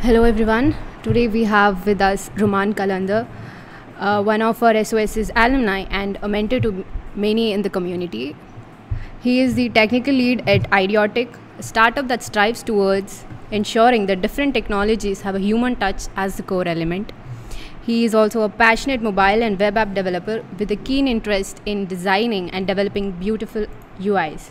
Hello everyone. Today we have with us Roman Kalandar, one of our SOS's alumni and a mentor to many in the community. He is the technical lead at Idiotic, a startup that strives towards ensuring that different technologies have a human touch as the core element. He is also a passionate mobile and web app developer with a keen interest in designing and developing beautiful UIs.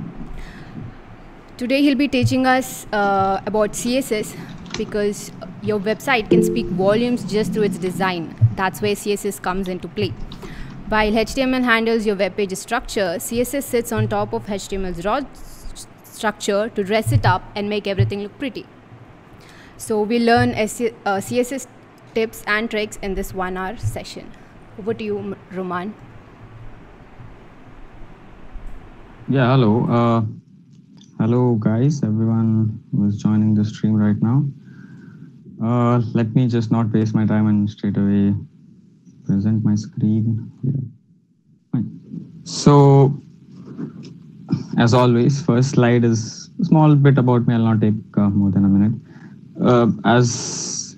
Today he'll be teaching us about CSS because your website can speak volumes just through its design. That's where CSS comes into play. While HTML handles your web page structure, CSS sits on top of HTML's raw structure to dress it up and make everything look pretty. So we learn CSS tips and tricks in this 1 hour session. Over to you, Roman. Yeah, hello. Hello guys, everyone who is joining the stream right now. Let me just not waste my time and straight away present my screen. Yeah. Fine. So, as always, first slide is a small bit about me. I'll not take more than a minute. As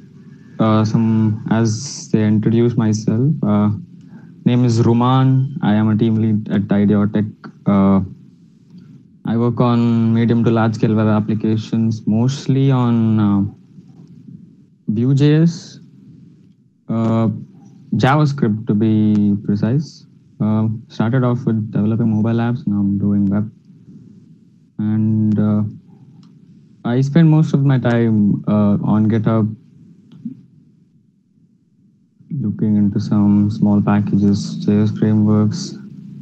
they introduce myself, name is Roman. I am a team lead at Idiotic. I work on medium to large scale web applications, mostly on Vue.js, JavaScript to be precise. Started off with developing mobile apps, now I'm doing web. And I spend most of my time on GitHub looking into some small packages, JS frameworks.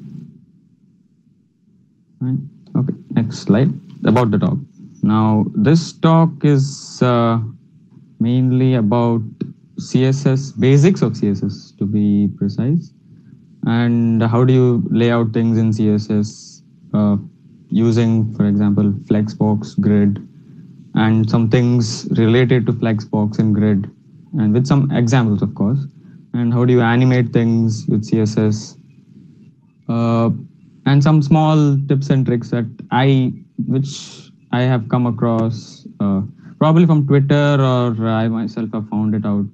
Right. Okay, next slide about the talk. Now, this talk is mainly about CSS, basics of CSS to be precise, and how do you lay out things in CSS using, for example, Flexbox, Grid, and some things related to Flexbox and Grid, and with some examples, of course, and how do you animate things with CSS. And some small tips and tricks that which I have come across probably from Twitter, or I myself have found it out,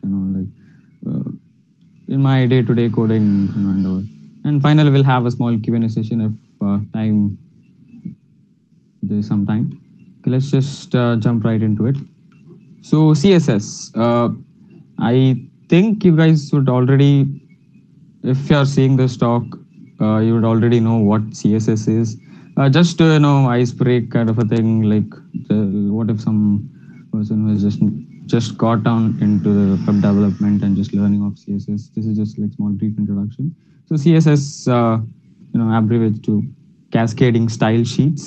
in my day-to-day coding, and all. And finally, we'll have a small Q&A session if there's some time. Okay, let's just jump right into it. So CSS, I think you guys would already, if you're seeing this talk, you would already know what CSS is. Just to ice break kind of a thing, like what if some person who has just got down into the web development and just learning of CSS. This is just like small brief introduction. So CSS, abbreviates to cascading style sheets.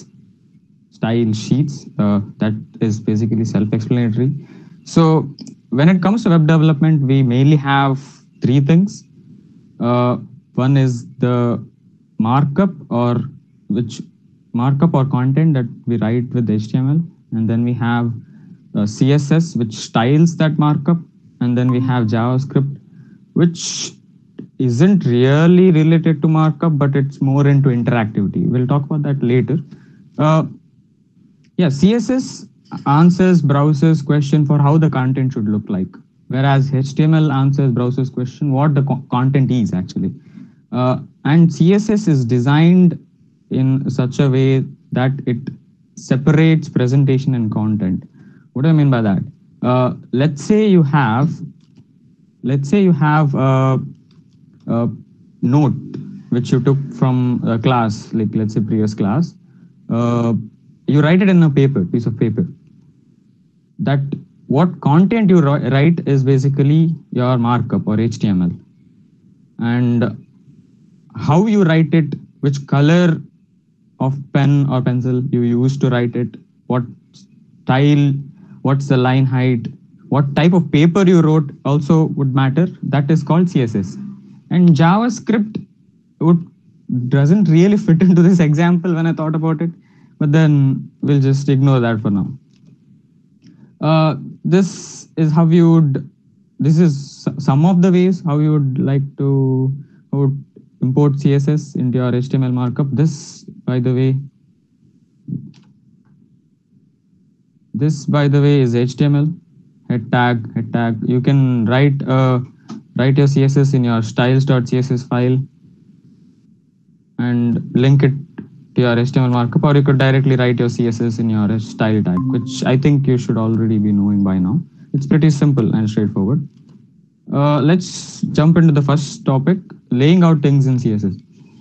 That is basically self-explanatory. So when it comes to web development, we mainly have three things. One is the markup or content that we write with HTML, and then we have CSS, which styles that markup, and then we have JavaScript, which isn't really related to markup, but it's more into interactivity. We'll talk about that later. CSS answers browser's question for how the content should look like, whereas HTML answers browser's question what the content is actually. And CSS is designed in such a way that it separates presentation and content. What do I mean by that? Let's say you have a note which you took from a class, like let's say previous class. You write it in a piece of paper. That what content you write is basically your markup or HTML. And how you write it, which color of pen or pencil you use to write it, what style, what's the line height, what type of paper you wrote also would matter. That is called CSS. And JavaScript doesn't really fit into this example when I thought about it, but then we'll just ignore that for now. This is some of the ways how you would like to import CSS into your HTML markup. This, by the way, is HTML. head tag. You can write your CSS in your styles.css file and link it to your HTML markup, or you could directly write your CSS in your style tag, which I think you should already be knowing by now. It's pretty simple and straightforward. Let's jump into the first topic, laying out things in CSS.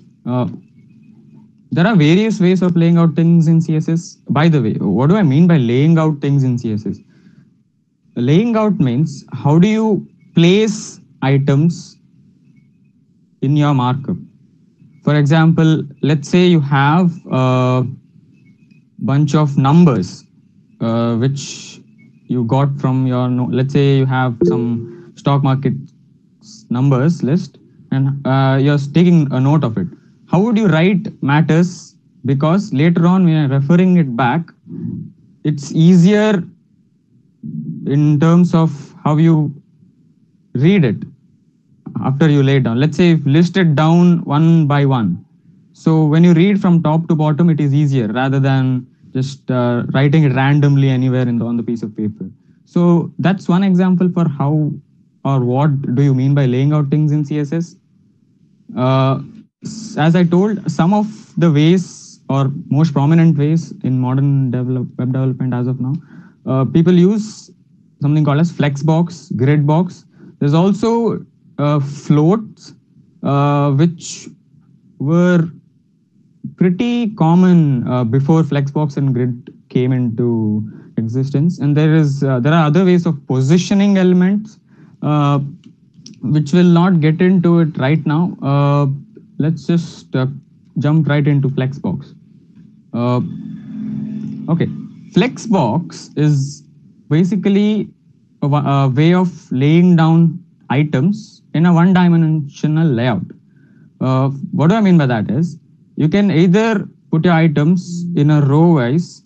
There are various ways of laying out things in CSS. By the way, what do I mean by laying out things in CSS? Laying out means how do you place items in your markup. For example, let's say you have a bunch of numbers which you got from your, let's say you have some stock market numbers list, and you're taking a note of it. How would you write matters? Because later on when you're referring it back, it's easier in terms of how you read it after you lay it down. Let's say you've listed down one by one. So when you read from top to bottom, it is easier rather than just writing it randomly anywhere on the piece of paper. So that's one example for how or what do you mean by laying out things in CSS. As I told, some of the ways or most prominent ways in modern web development as of now, people use something called as flexbox, gridbox. There's also floats, which were pretty common before flexbox and grid came into existence. And there are other ways of positioning elements, which will not get into it right now. Let's just jump right into flexbox. Okay, flexbox is basically a way of laying down items in a one-dimensional layout. What do I mean by that is, you can either put your items in a row-wise,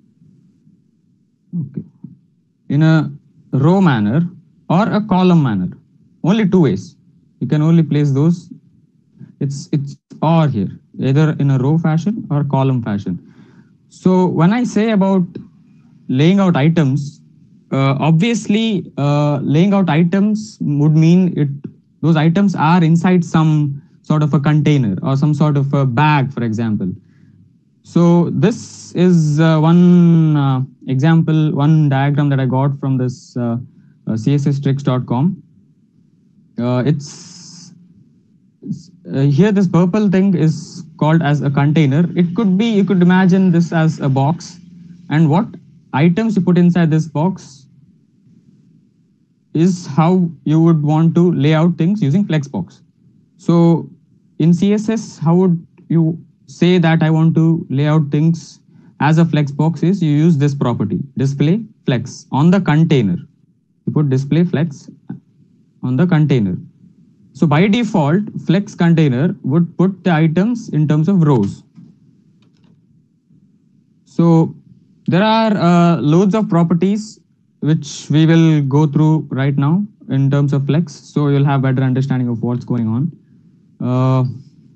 okay, in a row manner or a column manner. Only two ways. You can only place those. It's or here, either in a row fashion or column fashion. So when I say about laying out items, obviously laying out items would mean those items are inside some sort of a container or some sort of a bag, for example. So this is one example, one diagram that I got from this csstricks.com. Here this purple thing is called as a container. It could be, you could imagine this as a box, and what items you put inside this box is how you would want to lay out things using flexbox. So in CSS, how would you say that I want to lay out things as a flexbox is you use this property, display flex on the container. You put display flex on the container. So by default, flex container would put the items in terms of rows. So there are loads of properties which we will go through right now in terms of flex. So you'll have better understanding of what's going on.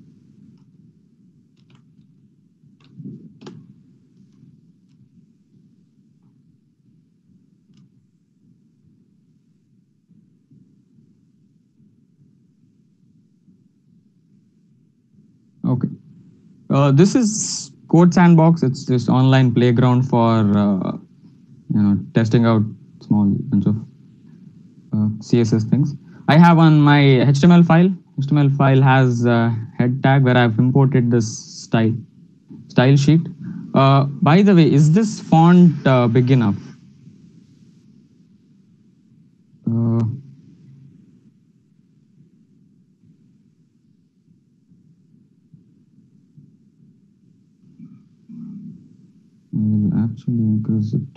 Okay. This is Code Sandbox. It's this online playground for testing out small bunch of CSS things. I have on my HTML file. HTML file has a head tag where I've imported this style sheet. By the way, is this font big enough? I will actually increase it.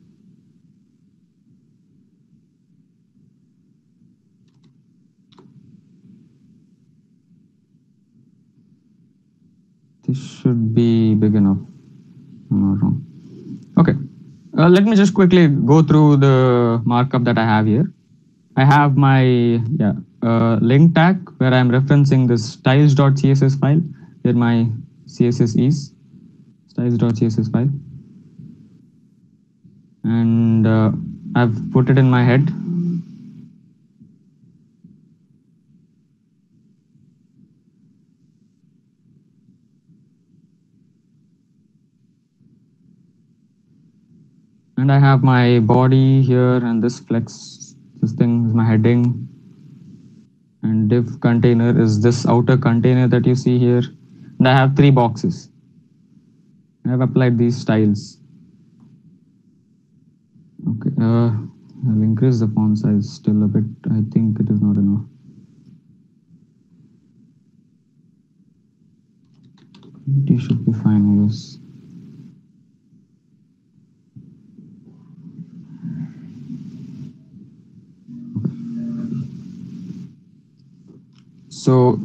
This should be big enough. I'm not wrong. Okay. Let me just quickly go through the markup that I have here. I have my link tag where I'm referencing this styles.css file. Here my CSS is styles.css file. And I've put it in my head. And I have my body here, and this flex, this thing is my heading. And div container is this outer container that you see here. And I have 3 boxes. I have applied these styles. Okay, I'll increase the font size still a bit. I think it is not enough. It should be fine, I guess. So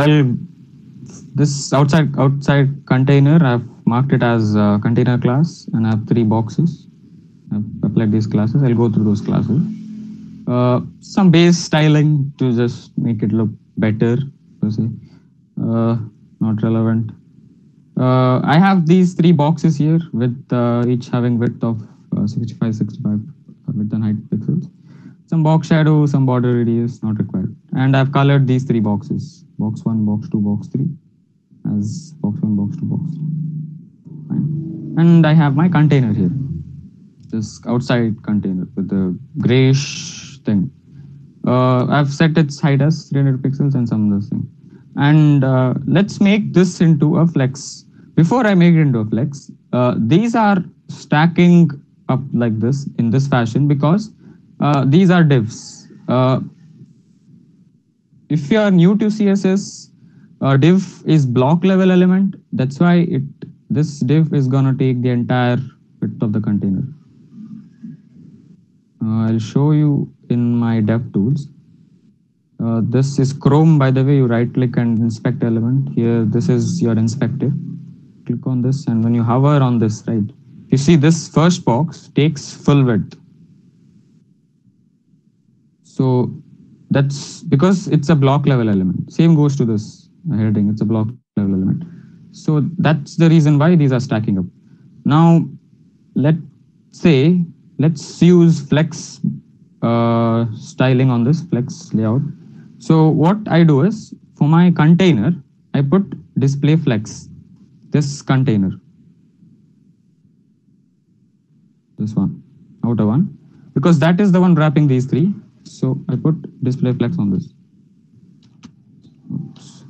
this outside container, I've marked it as a container class, and I have 3 boxes. I've applied these classes. I'll go through those classes. Some base styling to just make it look better, per se. Not relevant. I have these 3 boxes here with each having width of 65 width and height pixels. Some box shadow, some border radius, not required. And I've colored these 3 boxes, box 1, box 2, box 3, as box 1, box 2, box 3. Fine. And I have my container here, this outside container with the grayish thing. I've set its height as 300 pixels and some other thing. And let's make this into a flex. Before I make it into a flex, these are stacking up like this in this fashion because these are divs. If you are new to CSS, div is block level element. That's why this div is gonna take the entire width of the container. I'll show you in my dev tools. This is Chrome, by the way. You right click and inspect element. Here, this is your inspector. Click on this, and when you hover on this, right, you see this first box takes full width. So that's because it's a block level element. Same goes to this heading. It's a block level element. So that's the reason why these are stacking up. Now, let's use flex styling on this flex layout. So what I do is, for my container, I put display flex, this container, this one, outer one, because that is the one wrapping these 3. So I put display flex on this. Oops.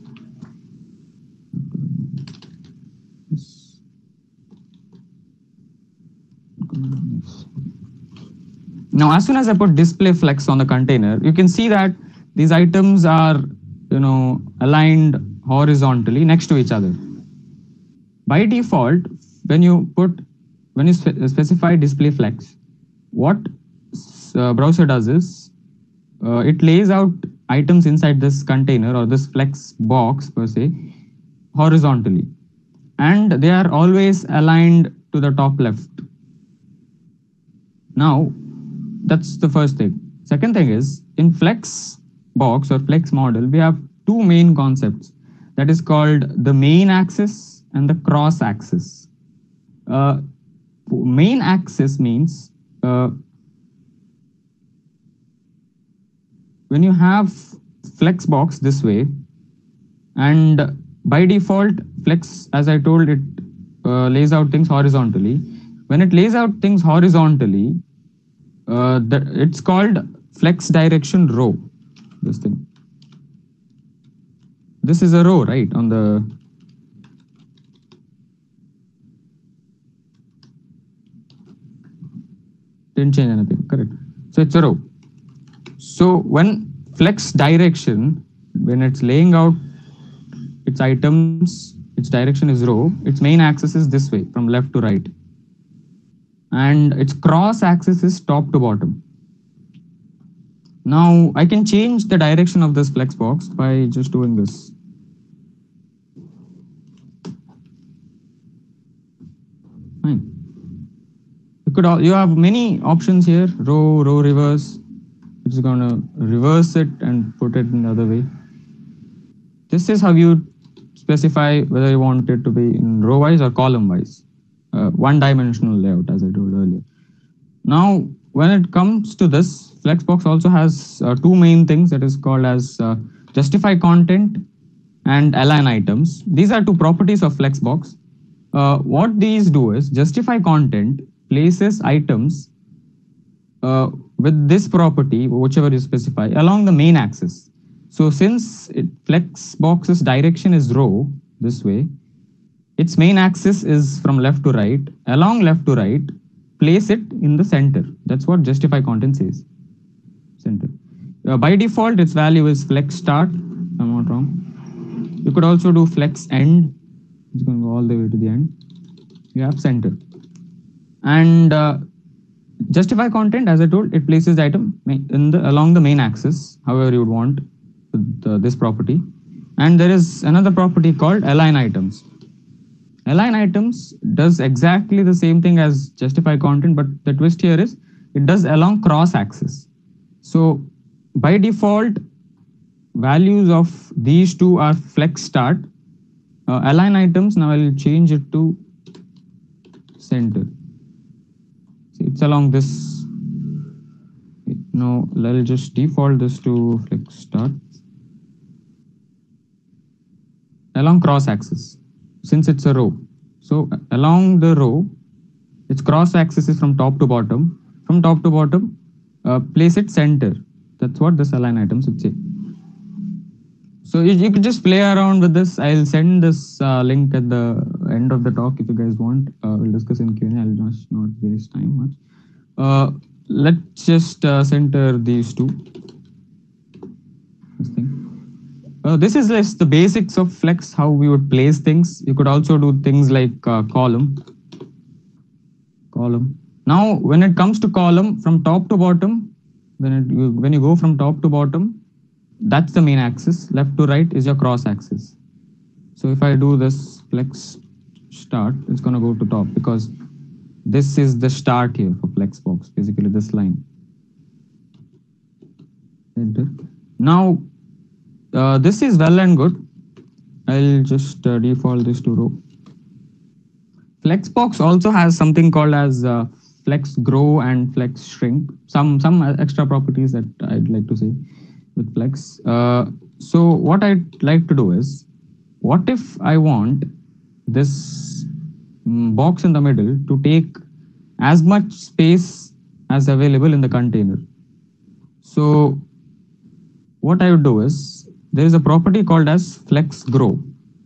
Now, as soon as I put display flex on the container, you can see that these items are, aligned horizontally next to each other. By default, when you specify display flex, what browser does is it lays out items inside this container or this flex box per se horizontally, and they are always aligned to the top left. Now, that's the first thing. Second thing is, in flex box or flex model, we have 2 main concepts, that is called the main axis and the cross axis. Main axis means when you have flex box this way, and by default flex, as I told, it lays out things horizontally. When it lays out things horizontally, it's called flex direction row. This thing. This is a row, right? On the didn't change anything, correct? So it's a row. So when flex direction, when it's laying out its items, its direction is row, its main axis is this way, from left to right. And its cross axis is top to bottom. Now I can change the direction of this flex box by just doing this. Fine. You have many options here, row reverse, which is gonna reverse it and put it in the other way. This is how you specify whether you want it to be in row wise or column wise. One-dimensional layout, as I told earlier. Now, when it comes to this, Flexbox also has two main things that is called as justify content and align items. These are two properties of Flexbox. What these do is justify content places items with this property, whichever you specify, along the main axis. So since Flexbox's direction is row this way, its main axis is from left to right. Along left to right, place it in the center. That's what justify content says. Center. By default, its value is flex start. I'm not wrong. You could also do flex end. It's going to go all the way to the end. You have center. And justify content, as I told, it places the item along the main axis, however you would want with this property. And there is another property called align items. Align items does exactly the same thing as justify content, but the twist here is it does along cross axis. So by default, values of these two are flex start. Align items, now I'll change it to center. See, it's along this. Now I'll just default this to flex start. Along cross axis, since it's a row. So along the row, its cross axis is from top to bottom. From top to bottom, place it center. That's what this align items would say. So you could just play around with this. I'll send this link at the end of the talk if you guys want. We'll discuss in Q&A. I'll just not waste time much. Let's just center these two. This thing. This is just the basics of Flex, how we would place things. You could also do things like column. Now, when it comes to column, from top to bottom, when you go from top to bottom, that's the main axis. Left to right is your cross axis. So if I do this Flex start, it's going to go to top because this is the start here for Flexbox, basically this line. Enter. Now, this is well and good. I'll just default this to row. Flexbox also has something called as flex grow and flex shrink. Some extra properties that I'd like to say with Flex. So what I'd like to do is, what if I want this box in the middle to take as much space as available in the container? So what I would do is, there is a property called as flex grow.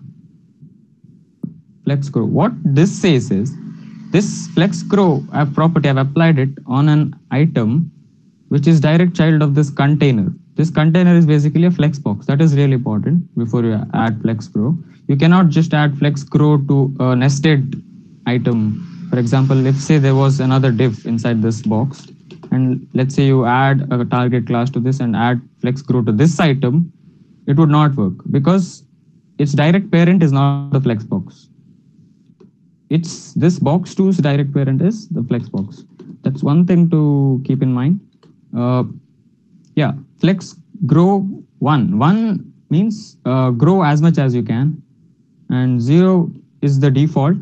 Flex grow. What this says is, this flex grow property, I've applied it on an item which is direct child of this container. This container is basically a flex box. That is really important before you add flex grow. You cannot just add flex grow to a nested item. For example, if say there was another div inside this box, and let's say you add a target class to this and add flex grow to this item, it would not work because its direct parent is not the flex box. It's this box 2's direct parent is the flex box. That's one thing to keep in mind. Yeah, flex grow 1. 1 means grow as much as you can, and 0 is the default.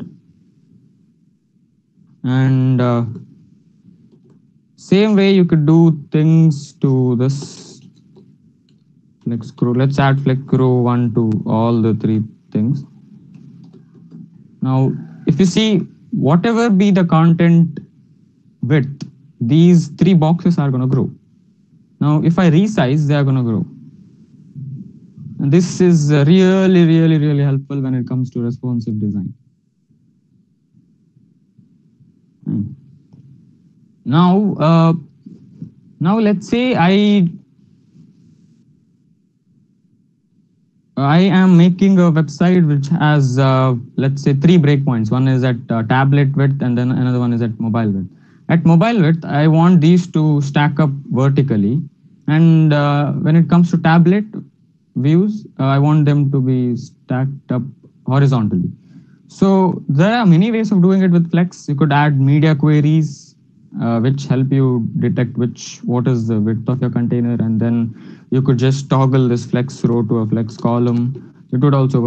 And same way you could do things to this flex grow. Let's add flex grow 1 to all the 3 things. Now, if you see, whatever be the content width, these 3 boxes are going to grow. Now, if I resize, they are going to grow. And this is really helpful when it comes to responsive design. Now let's say I am making a website which has, let's say, 3 breakpoints. One is at tablet width and then another one is at mobile width. At mobile width, I want these to stack up vertically. And when it comes to tablet views, I want them to be stacked up horizontally. So there are many ways of doing it with Flex. You could add media queries, which help you detect what is the width of your container, and then you could just toggle this flex row to a flex column. It would also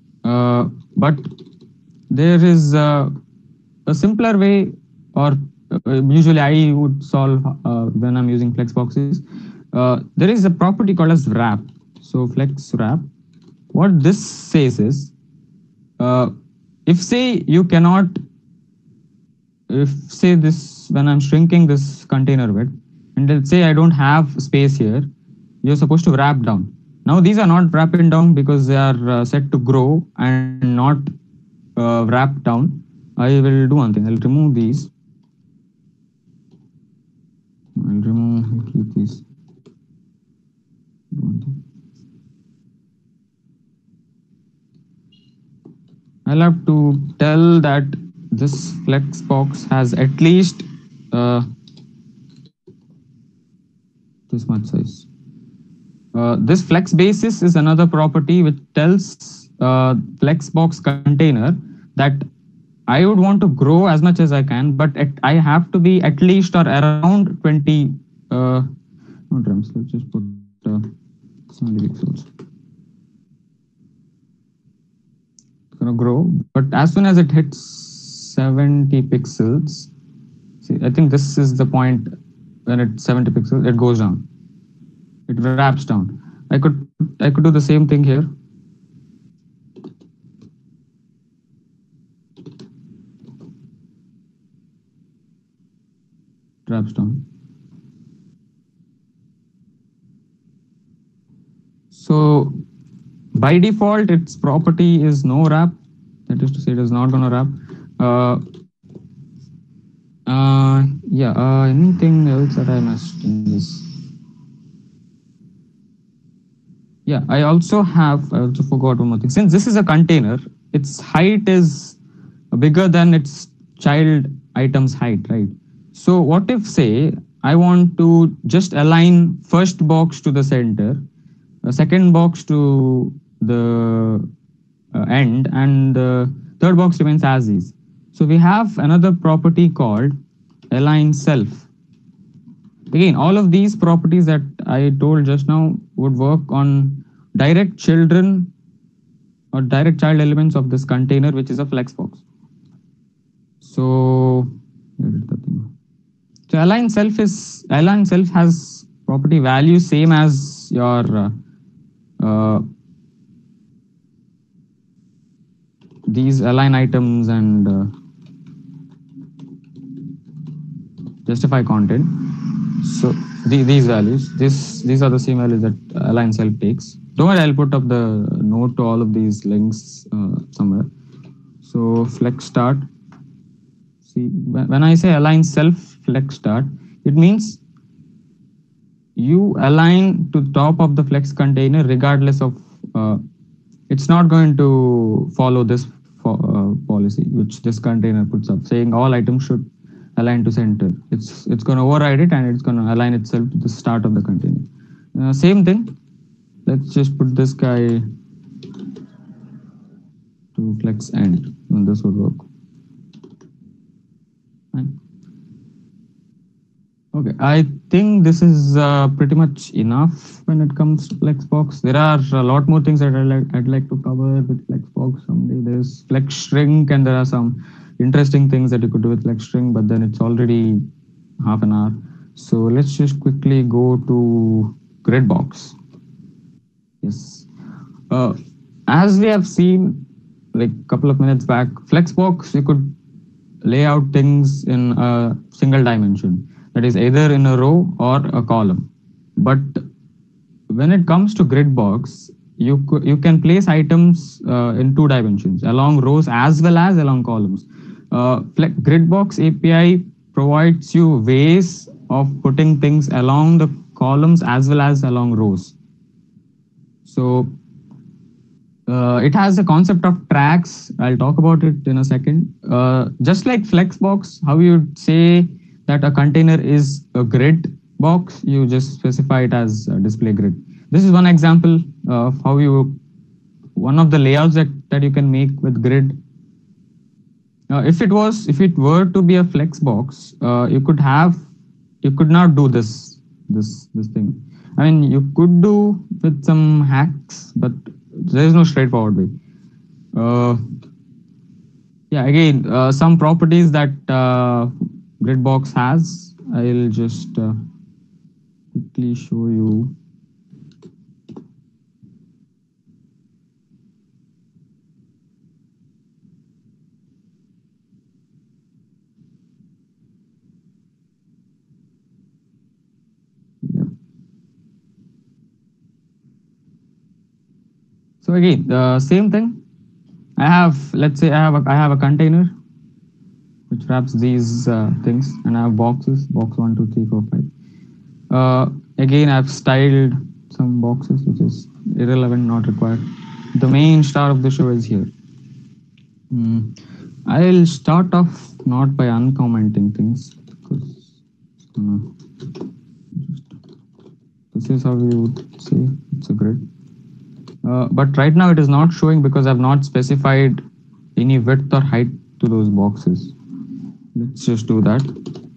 work. But there is a simpler way, or usually I would solve when I'm using flexbox is there is a property called as wrap. So flex wrap. What this says is, if say you cannot, if say this when I'm shrinking this container bit, and let's say I don't have space here, you're supposed to wrap down. Now these are not wrapping down because they are set to grow and not wrap down. I will do one thing. I'll remove these. I'll keep these. I'll have to tell that this flex box has at least this much size. This flex basis is another property which tells flexbox container that I would want to grow as much as I can, but I have to be at least or around 20 not rems. Let's just put 70 pixels. It's gonna grow, but as soon as it hits 70 pixels, see, I think this is the point when it's 70 pixels, it goes down. It wraps down. I could do the same thing here. Wraps down. So by default, its property is no wrap. That is to say, it is not gonna wrap. Anything else that I missed in this? Yeah, I also forgot one more thing. Since this is a container, its height is bigger than its child item's height, right? So what if say I want to just align first box to the center, second box to the end, and the third box remains as is. So we have another property called align self. Again, all of these properties that I told just now would work on direct children or direct child elements of this container, which is a flexbox. So align self has property value same as your these align items and justify content. So these values, these are the same values that align self takes. Don't worry, I'll put up the note to all of these links somewhere. So flex start. See, when I say align self flex start, it means you align to top of the flex container regardless of it's not going to follow this policy which this container puts up, saying all items should align to center. It's going to override it and it's going to align itself to the start of the container. Same thing. Let's just put this guy to flex end, and this would work. Fine. Okay, I think this is pretty much enough when it comes to Flexbox. There are a lot more things that I'd like to cover with Flexbox someday. There's Flex Shrink, and there are some interesting things that you could do with Flex Shrink, but then it's already half an hour. So let's just quickly go to Gridbox. Yes. As we have seen like a couple of minutes back, Flexbox, you could lay out things in a single dimension. That is either in a row or a column. But when it comes to Gridbox, you can place items in two dimensions, along rows as well as along columns. Gridbox API provides you ways of putting things along the columns as well as along rows. So it has a concept of tracks. I'll talk about it in a second. Just like Flexbox, how you would say that a container is a grid box, you just specify it as a display grid. This is one example of how one of the layouts that you can make with grid. If it were to be a Flexbox, you could not do this thing. I mean, you could do with some hacks, but there is no straightforward way. Again, some properties that grid box has. I'll just quickly show you. So again, the same thing. I have, let's say I have a container which wraps these things, and I have boxes, box 1, 2, 3, 4, 5. Again, I've styled some boxes, which is irrelevant, not required. The main star of the show is here. I'll start off not by uncommenting things, because this is how you would say it's a grid. But right now it is not showing because I've not specified any width or height to those boxes. Let's just do that.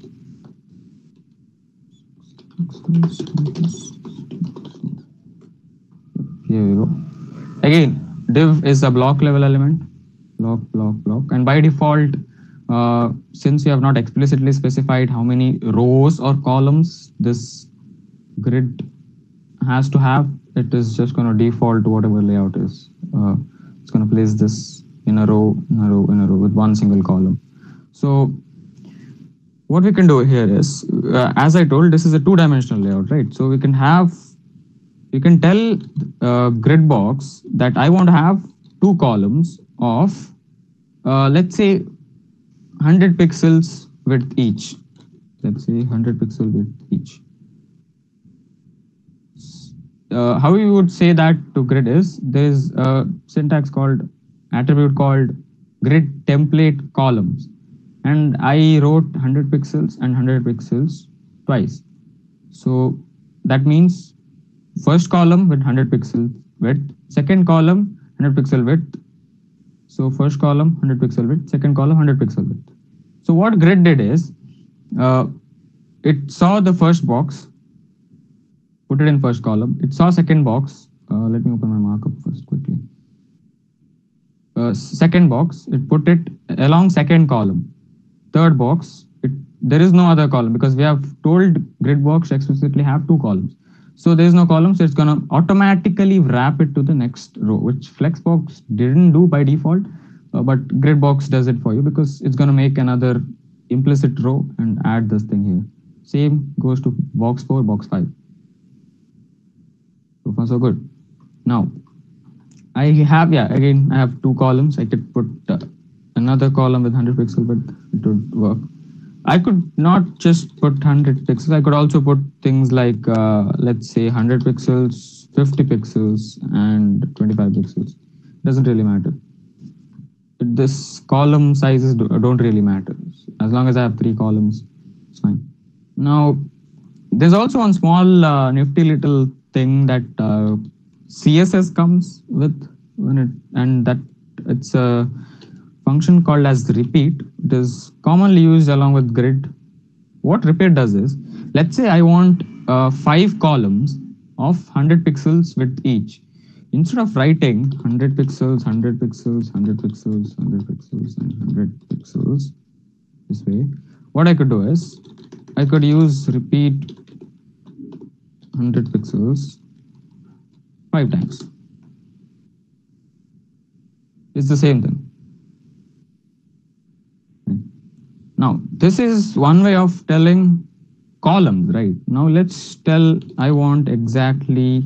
Here we go. Again, div is a block level element. Block. And by default, since you have not explicitly specified how many rows or columns this grid has to have, it is just going to default to whatever layout is. It's going to place this in a row with one single column. So what we can do here is, as I told, this is a two-dimensional layout, right? So we can tell grid box that I want to have two columns of, let's say, 100 pixels width each. Let's say 100 pixel width each. How you would say that to grid is, there's a syntax called, attribute called grid template columns. And I wrote 100 pixels and 100 pixels twice. So that means first column with 100 pixel width, second column 100 pixel width. So first column 100 pixel width, second column 100 pixel width. So what grid did is, it saw the first box, put it in first column. It saw second box. Let me open my markup first quickly. Second box, it put it along second column. Third box, there is no other column because we have told grid box explicitly have two columns. So there is no column, so it's going to automatically wrap it to the next row, which Flexbox didn't do by default, but Gridbox does it for you because it's going to make another implicit row and add this thing here. Same goes to box 4, box 5. So far so good. Now, I have two columns. I could put another column with 100 pixels, but it would work. I could not just put 100 pixels. I could also put things like, let's say 100 pixels, 50 pixels, and 25 pixels. Doesn't really matter. This column sizes don't really matter. As long as I have 3 columns, it's fine. Now, there's also one small nifty little thing that CSS comes with it's a function called as repeat. It is commonly used along with grid. What repeat does is, let's say I want 5 columns of 100 pixels with each. Instead of writing 100 pixels, 100 pixels, 100 pixels, 100 pixels, and 100 pixels this way, what I could do is I could use repeat 100 pixels 5 times. It's the same thing. Now, this is one way of telling columns, right? Now let's tell I want exactly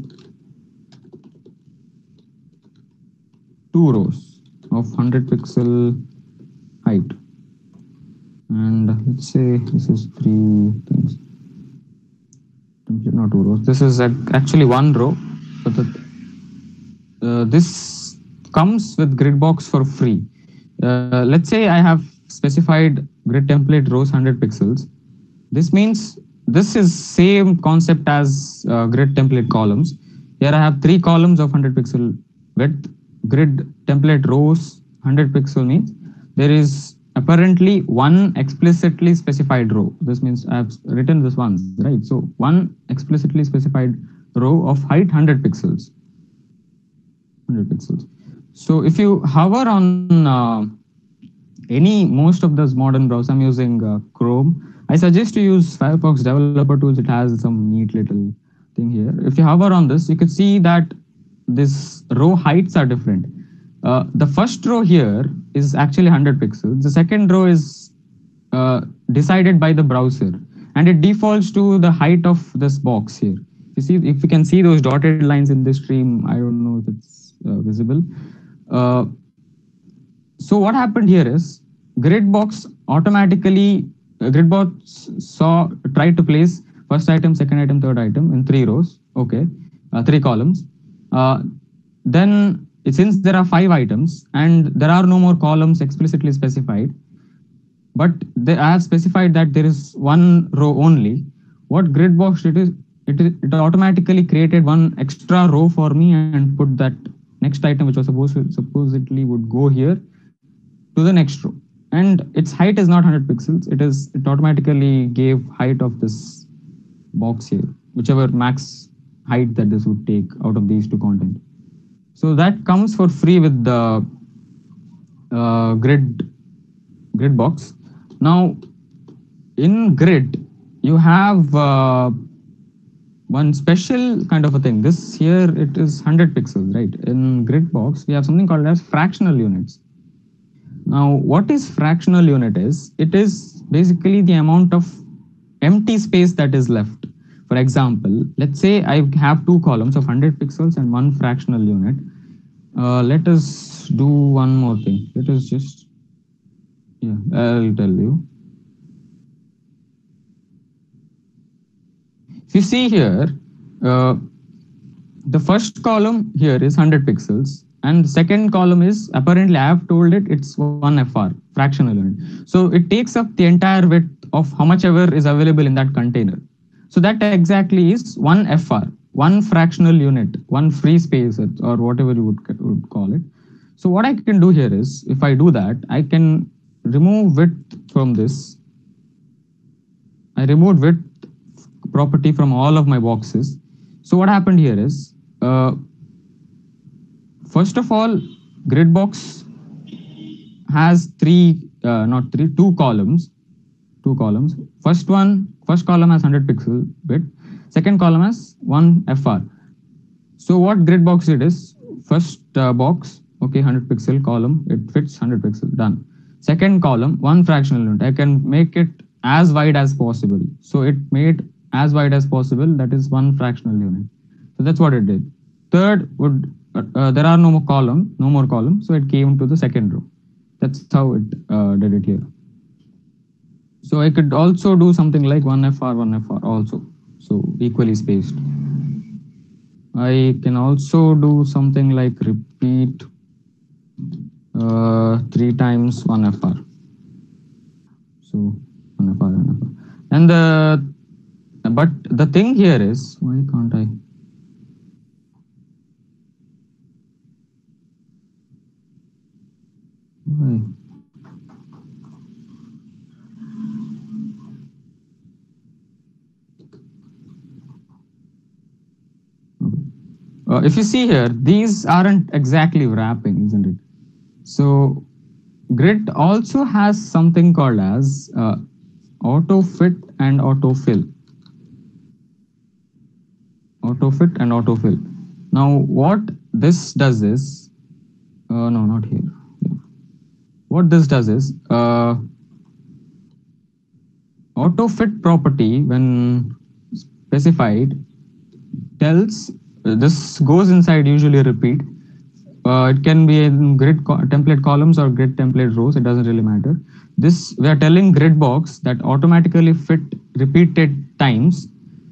2 rows of 100 pixel height. And let's say this is 3 things. Not 2 rows. This is actually 1 row. But this comes with Gridbox for free. Let's say I have specified grid template rows 100 pixels. This means this is same concept as grid template columns. Here I have 3 columns of 100 pixel width. Grid template rows 100 pixel means there is apparently 1 explicitly specified row. This means I have written this once, right? So 1 explicitly specified row of height 100 pixels. 100 pixels. So if you hover on most of those modern browsers, I'm using Chrome. I suggest you use Firefox Developer Tools. It has some neat little thing here. If you hover on this, you can see that this row heights are different. The first row here is actually 100 pixels. The second row is decided by the browser, and it defaults to the height of this box here. You see, if you can see those dotted lines in this stream, I don't know if it's visible. Uh, so what happened here is Gridbox automatically Gridbox tried to place first item, second item, third item in 3 rows. Okay, 3 columns. Uh, then since there are 5 items and there are no more columns explicitly specified, but I have specified that there is one row only. What Gridbox did is it automatically created one extra row for me and put that next item, which was supposedly would go here, to the next row. And its height is not 100 pixels. It automatically gave height of this box here, whichever max height that this would take out of these two content. So that comes for free with the Gridbox. Now, in Grid, you have one special kind of a thing. This here, it is 100 pixels, right? In Gridbox, we have something called as fractional units. Now, what is fractional unit is? It is basically the amount of empty space that is left. For example, let's say I have 2 columns of 100 pixels and one fractional unit. Let us do one more thing. Let us just, yeah, I'll tell you. If you see here, the first column here is 100 pixels, and the second column is, apparently I have told it, it's 1 FR, fractional unit. So it takes up the entire width of how much ever is available in that container. So that exactly is 1 FR, one fractional unit, one free space, or whatever you would call it. So what I can do here is, if I do that, I can remove width from this. I removed width property from all of my boxes. So what happened here is, first of all, Gridbox has two columns. First column has 100 pixel width. Second column has 1 FR. So what Gridbox did is, first box, okay, 100 pixel column, it fits 100 pixel, done. Second column, one fractional unit. I can make it as wide as possible. So it made as wide as possible, that is one fractional unit. So that's what it did. Third would, there are no more column, so it came to the second row. That's how it did it here. So I could also do something like 1 FR also, so equally spaced. I can also do something like repeat 3 times 1 FR. So 1 FR. And but the thing here is, why can't I? Why? If you see here, these aren't exactly wrapping, isn't it? So Grid also has something called as auto fit and autofill. Autofit and autofill. Now what this does is, no, not here. Yeah. What this does is, autofit property, when specified, tells, this goes inside usually repeat. It can be in grid template columns or grid template rows, it doesn't really matter. This, we are telling Gridbox that automatically fit repeated times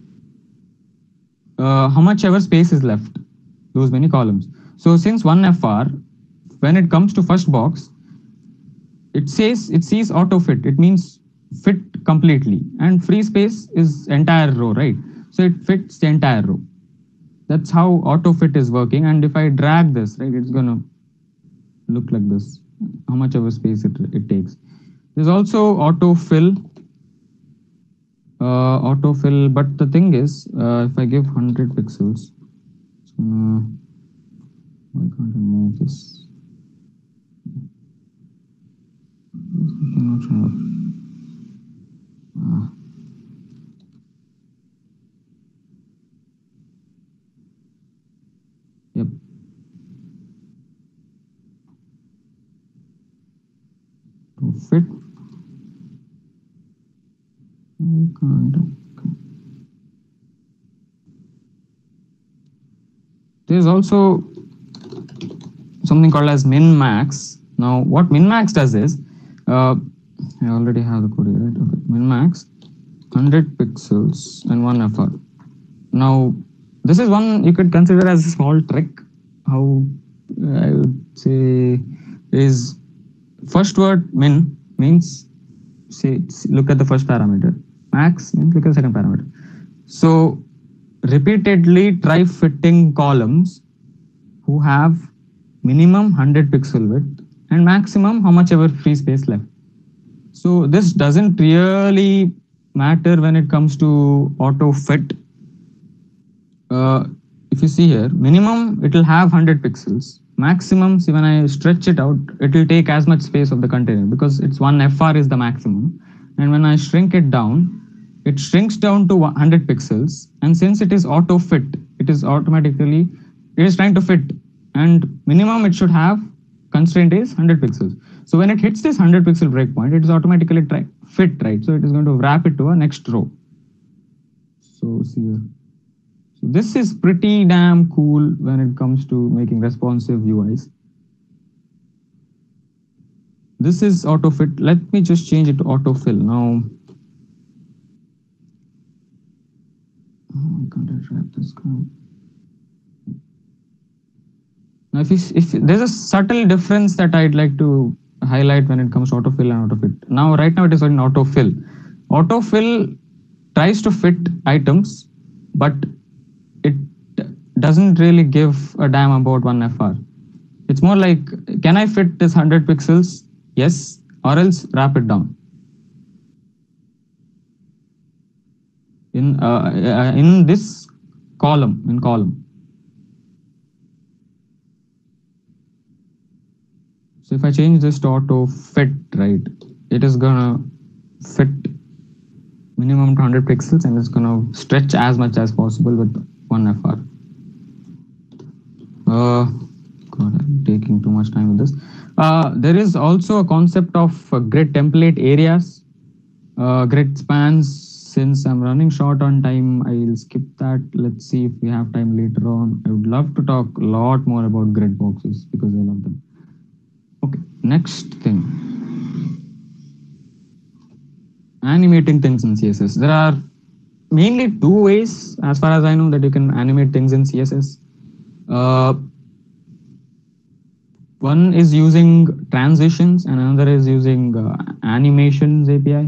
how much ever space is left, those many columns. So since 1 FR, when it comes to first box, it sees auto fit. It means fit completely, and free space is entire row, right? So it fits the entire row. That's how auto fit is working. And if I drag this, right, it's gonna look like this, how much ever space it takes. There's also autofill. But the thing is, if I give 100 pixels, why can't I move this? fit. I can't. There's also something called as min max. Now, what min max does is, I already have the code here, right? Okay. Min max 100 pixels and 1 FR. Now, this is one you could consider as a small trick. How I would say is first word min means say look at the first parameter. Max means look at the second parameter. So repeatedly try fitting columns who have minimum 100 pixel width and maximum how much ever free space left. So this doesn't really matter when it comes to auto fit. If you see here, minimum it will have 100 pixels. Maximum, see when I stretch it out, it will take as much space of the container because it's 1 FR is the maximum. And when I shrink it down, it shrinks down to 100 pixels. And since it is auto fit, it is automatically, it is trying to fit. And minimum it should have constraint is 100 pixels. So when it hits this 100 pixel breakpoint, it is automatically fit, right? So it is going to wrap it to a next row. So see here. So this is pretty damn cool when it comes to making responsive UIs. This is autofit. Let me just change it to autofill. Now, can't I wrap this guy? Now, if there's a subtle difference that I'd like to highlight when it comes to autofill and autofit. Now, right now it is in autofill. Autofill tries to fit items, but it doesn't really give a damn about 1 FR. It's more like, can I fit this 100 pixels? Yes, or else wrap it down. In this column, So if I change this to auto fit, right, it is gonna fit minimum 100 pixels and it's gonna stretch as much as possible with 1 FR. God, I'm taking too much time with this. There is also a concept of grid template areas, grid spans. Since I'm running short on time, I'll skip that. Let's see if we have time later on. I would love to talk a lot more about grid boxes because I love them. Okay, next thing. Animating things in CSS. There are mainly two ways, as far as I know, that you can animate things in CSS. One is using transitions and another is using animations API.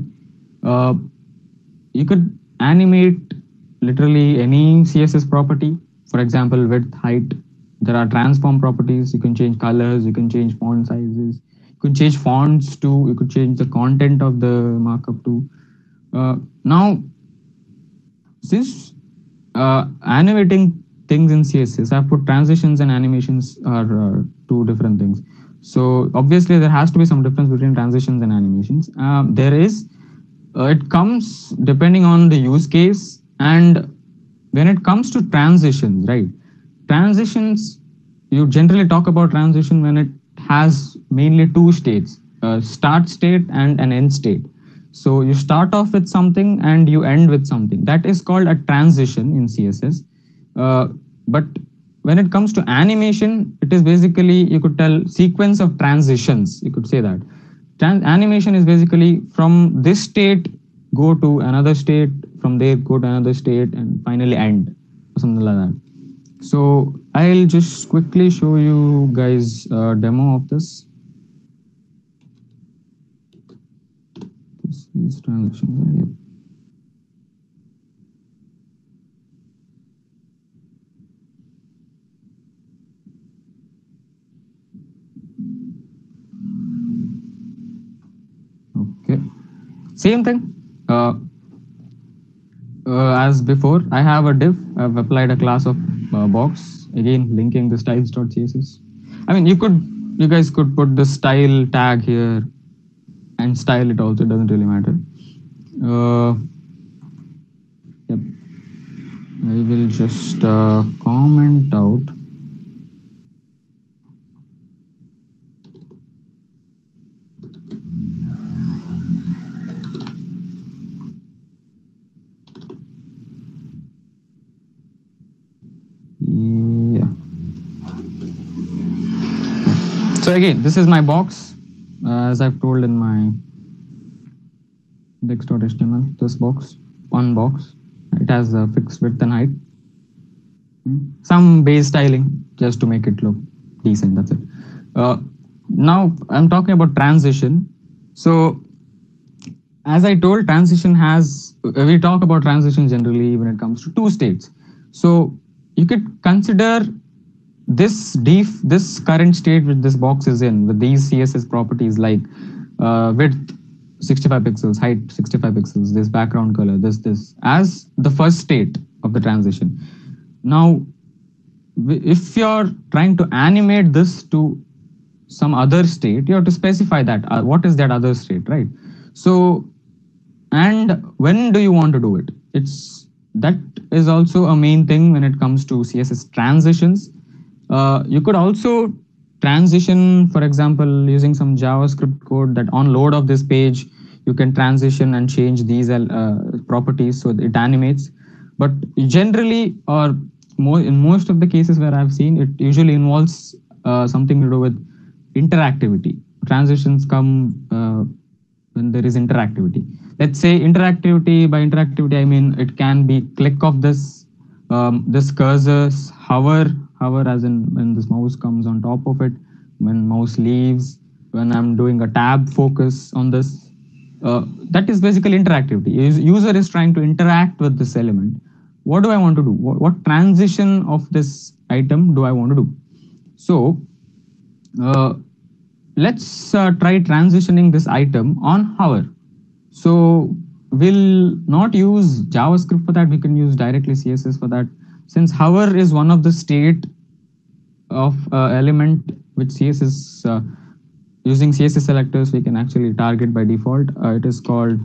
You could animate literally any CSS property. For example, width, height. There are transform properties. You can change colors. You can change font sizes. You can change fonts too. You could change the content of the markup too. Now, since animating things in CSS, I've put transitions and animations are two different things. So obviously there has to be some difference between transitions and animations. There is. It comes depending on the use case, and when it comes to transitions, right? Transitions, you generally talk about transition when it has mainly two states, a start state and an end state. So you start off with something and you end with something. That is called a transition in CSS. But when it comes to animation, it is basically, you could tell, sequence of transitions, you could say that. Animation is basically from this state go to another state, from there go to another state, and finally end, or something like that. So I'll just quickly show you guys a demo of this. These transitions. Okay, same thing as before. I have a div. I've applied a class of box, again linking the styles.css. I mean, you guys could put the style tag here and style it also. It doesn't really matter. Yep. I will just comment out. So again, this is my box, as I've told in my index.html. This box, one box, it has a fixed width and height. Some base styling just to make it look decent. That's it. Now I'm talking about transition. So as I told, transition has, we talk about transition generally when it comes to two states. So you could consider this current state which this box is in with these CSS properties like width 65 pixels, height 65 pixels, this background color, this as the first state of the transition. Now, if you're trying to animate this to some other state, you have to specify that what is that other state, right? So, and when do you want to do it? That is also a main thing when it comes to CSS transitions. You could also transition, for example, using some JavaScript code that on load of this page, you can transition and change these properties so it animates. But generally, or in most of the cases where I've seen, it usually involves something to do with interactivity. Transitions come when there is interactivity. Let's say interactivity, by interactivity, I mean it can be click of this cursor, hover as in when this mouse comes on top of it, when mouse leaves, when I'm doing a tab focus on this. That is basically interactivity. User is trying to interact with this element. What do I want to do? What transition of this item do I want to do? So let's try transitioning this item on hover. So we'll not use JavaScript for that. We can use directly CSS for that. Since hover is one of the state of element which CSS using CSS selectors we can actually target by default. It is called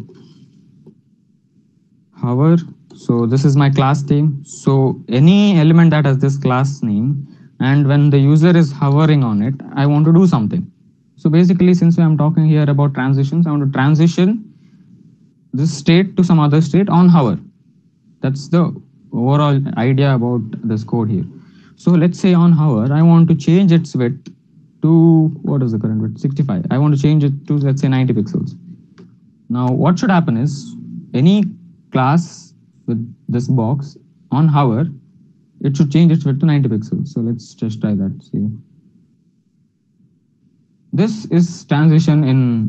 hover. So this is my class name. So any element that has this class name, and when the user is hovering on it, I want to do something. So basically, since I'm talking here about transitions, I want to transition this state to some other state on hover. That's the overall idea about this code here. So let's say on hover, I want to change its width to, what is the current width? 65. I want to change it to, let's say, 90 pixels. Now, what should happen is any class with this box on hover, it should change its width to 90 pixels. So let's just try that. See. This is transition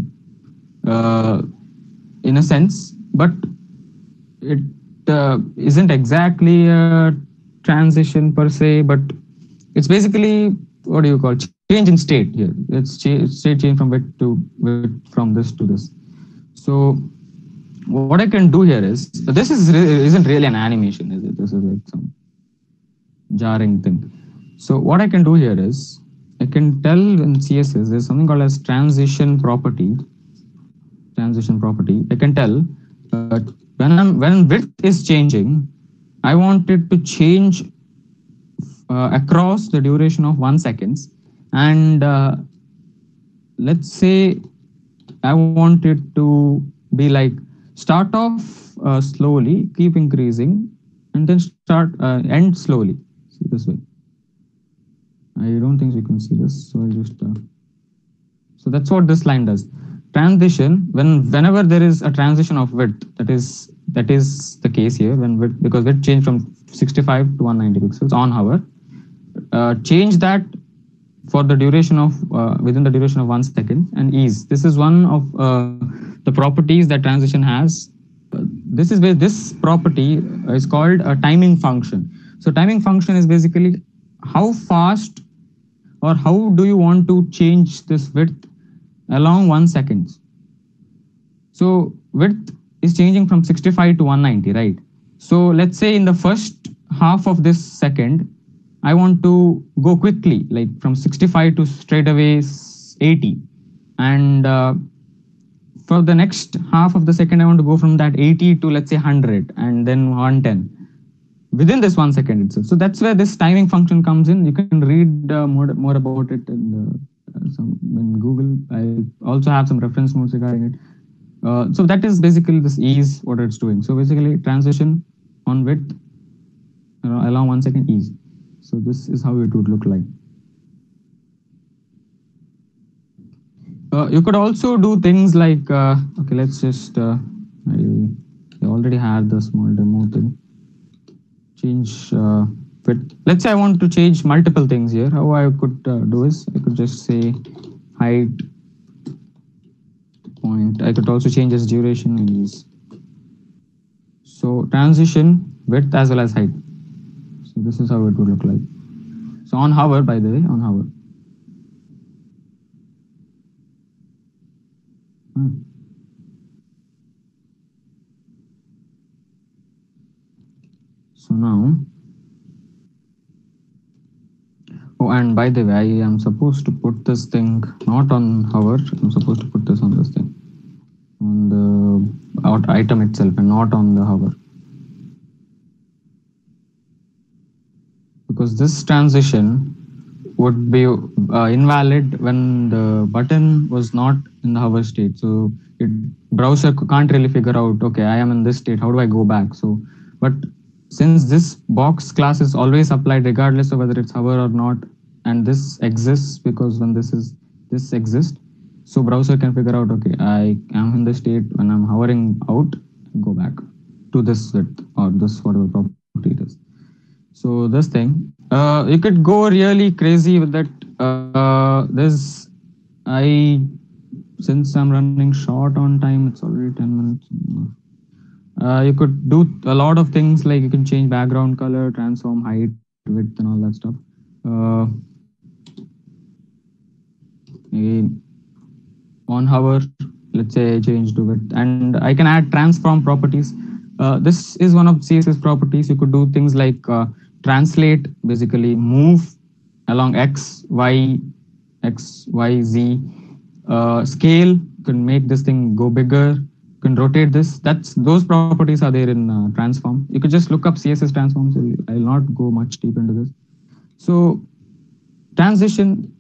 in a sense, but it isn't exactly a transition per se, but it's basically, what do you call, change in state here. It's state change from width to width, from this to this. So what I can do here is, this isn't really an animation, is it? This is like some jarring thing. So what I can do here is, I can tell in CSS there's something called as transition property. I can tell when width is changing, I want it to change across the duration of 1 second. And let's say I want it to be like start off slowly, keep increasing, and then end slowly. See this way. I don't think you can see this, so I'll just. So that's what this line does. Transition, whenever there is a transition of width, that is the case here, when width, because width changed from 65 to 190 pixels on hover, change that for the duration of within the duration of 1 second, and ease. This is one of the properties that transition has. This is where this property is called a timing function. So timing function is basically how fast or how do you want to change this width along 1 second. So width is changing from 65 to 190, right? So let's say in the first half of this second, I want to go quickly, like from 65 to straight away 80. And for the next half of the second, I want to go from that 80 to, let's say, 100 and then 110 within this 1 second itself. So that's where this timing function comes in. You can read more about it in Google. I also have some reference notes regarding it. So that is basically this ease, what it's doing. So basically transition on width along 1 second ease. So this is how it would look like. You could also do things like, okay, let's just, I already had the small demo thing. Change width. Let's say I want to change multiple things here. How I could do is, I could just say height point. I could also change its duration and ease. So transition, width as well as height. So this is how it would look like. So on hover, by the way, on hover. So now, oh, and by the way, I am supposed to put this thing not on hover. I'm supposed to put this on this thing, on the item itself, and not on the hover. Because this transition would be invalid when the button was not in the hover state. So browser can't really figure out, okay, I am in this state, how do I go back? So, but since this box class is always applied regardless of whether it's hover or not, and this exists because when this exists, so browser can figure out, okay, I am in the state when I'm hovering out, go back to this width or this whatever property it is. So this thing, you could go really crazy with that. Since I'm running short on time, it's already 10 minutes. You could do a lot of things like you can change background color, transform height, width, and all that stuff. Again, on hover, let's say I change to width, and I can add transform properties. This is one of CSS properties. You could do things like translate, basically move along X, Y, Z. Scale, can make this thing go bigger, can rotate this. Those properties are there in transform. You could just look up CSS transforms. I'll not go much deep into this. So transition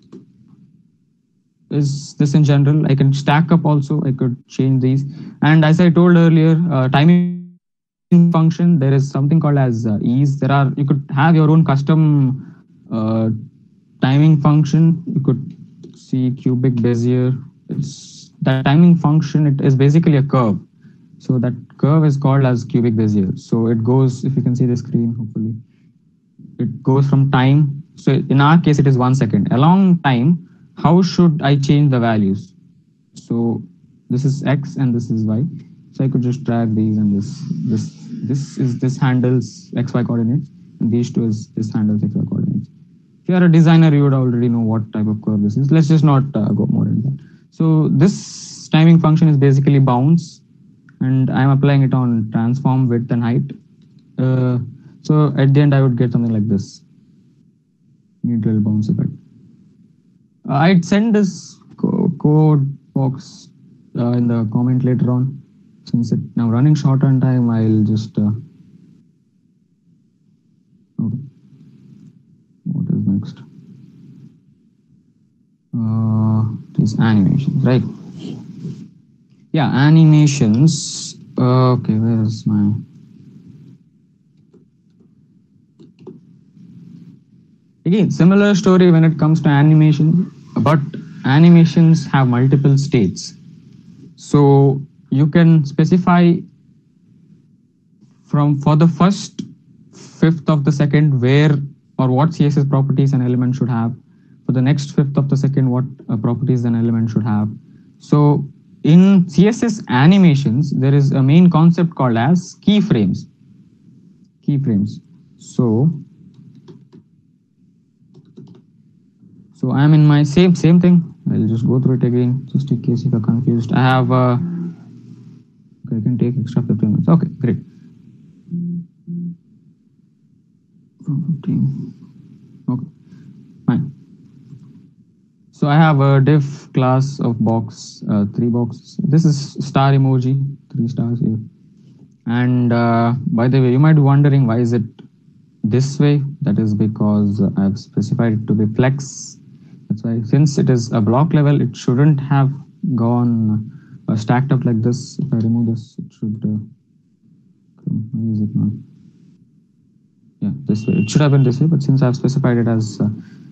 is this in general. I can stack up also. I could change these. And as I told earlier, timing function, there is something called as ease. You could have your own custom timing function. You could see cubic Bezier. That timing function, it is basically a curve. So that curve is called as cubic Bezier. So it goes, if you can see the screen, hopefully, it goes from time. So in our case, it is 1 second. Along time, how should I change the values? So this is X and this is Y. So I could just drag these, and this handles XY coordinates, and these two is this handles XY coordinates. If you are a designer, you would already know what type of curve this is. Let's just not go more into that. So this timing function is basically bounce, and I'm applying it on transform, width, and height. So at the end, I would get something like this neutral bounce effect. I'd send this code box in the comment later on. Since it now running short on time, I'll just okay. What is next? These animations, right? Yeah, animations. Okay, where is my? Again, similar story when it comes to animation, but animations have multiple states. So you can specify for the first fifth of the second where or what CSS properties an element should have. For the next fifth of the second, what properties an element should have. So in CSS animations, there is a main concept called as keyframes. Keyframes. So I'm in my same thing. I'll just go through it again, just in case if you're confused. I have okay, I can take extra 15 minutes. Okay, great. 15. Okay, fine. So I have a div class of box, 3 boxes. This is star emoji, 3 stars here. And by the way, you might be wondering why is it this way? That is because I've specified it to be flex. That's why, since it is a block level, it shouldn't have gone stacked up like this. If I remove this, it should. Why is it not? Yeah, this way. It should have been this way, but since I've specified it as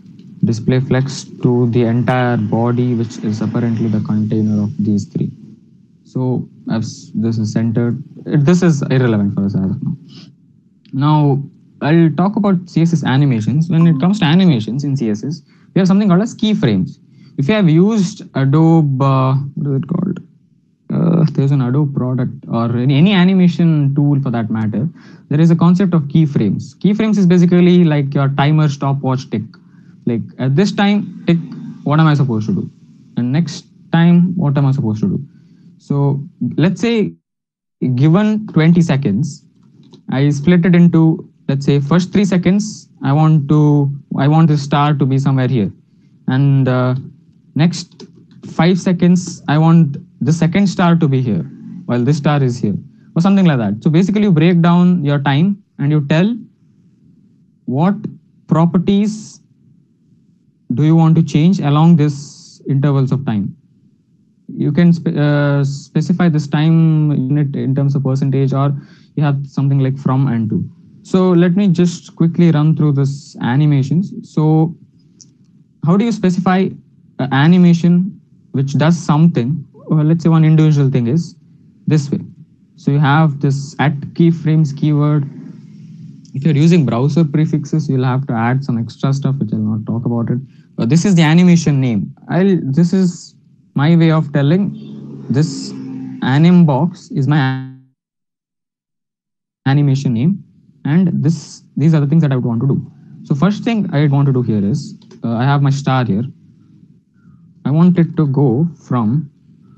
display flex to the entire body, which is apparently the container of these three. So as this is centered, this is irrelevant for us as of now. Now I'll talk about CSS animations. When it comes to animations in CSS, we have something called as keyframes. If you have used Adobe, what is it called? There's an Adobe product or any animation tool for that matter, there is a concept of keyframes. Keyframes is basically like your timer stopwatch tick. Like at this time, tick, what am I supposed to do? And next time, what am I supposed to do? So let's say given 20 seconds, I split it into, let's say first 3 seconds, I want this star to be somewhere here. And next 5 seconds, I want the second star to be here while this star is here or something like that. So basically you break down your time and you tell what properties do you want to change along this intervals of time. You can specify this time unit in terms of percentage, or you have something like from and to. So let me just quickly run through this animations. So how do you specify an animation which does something? Well, let's say one individual thing is this way. So you have this at keyframes keyword. If you're using browser prefixes, you'll have to add some extra stuff, which I'll not talk about it. This is the animation name. This is my way of telling this anim box is my animation name, and these are the things that I would want to do. So first thing I want to do here is I have my star here. I want it to go from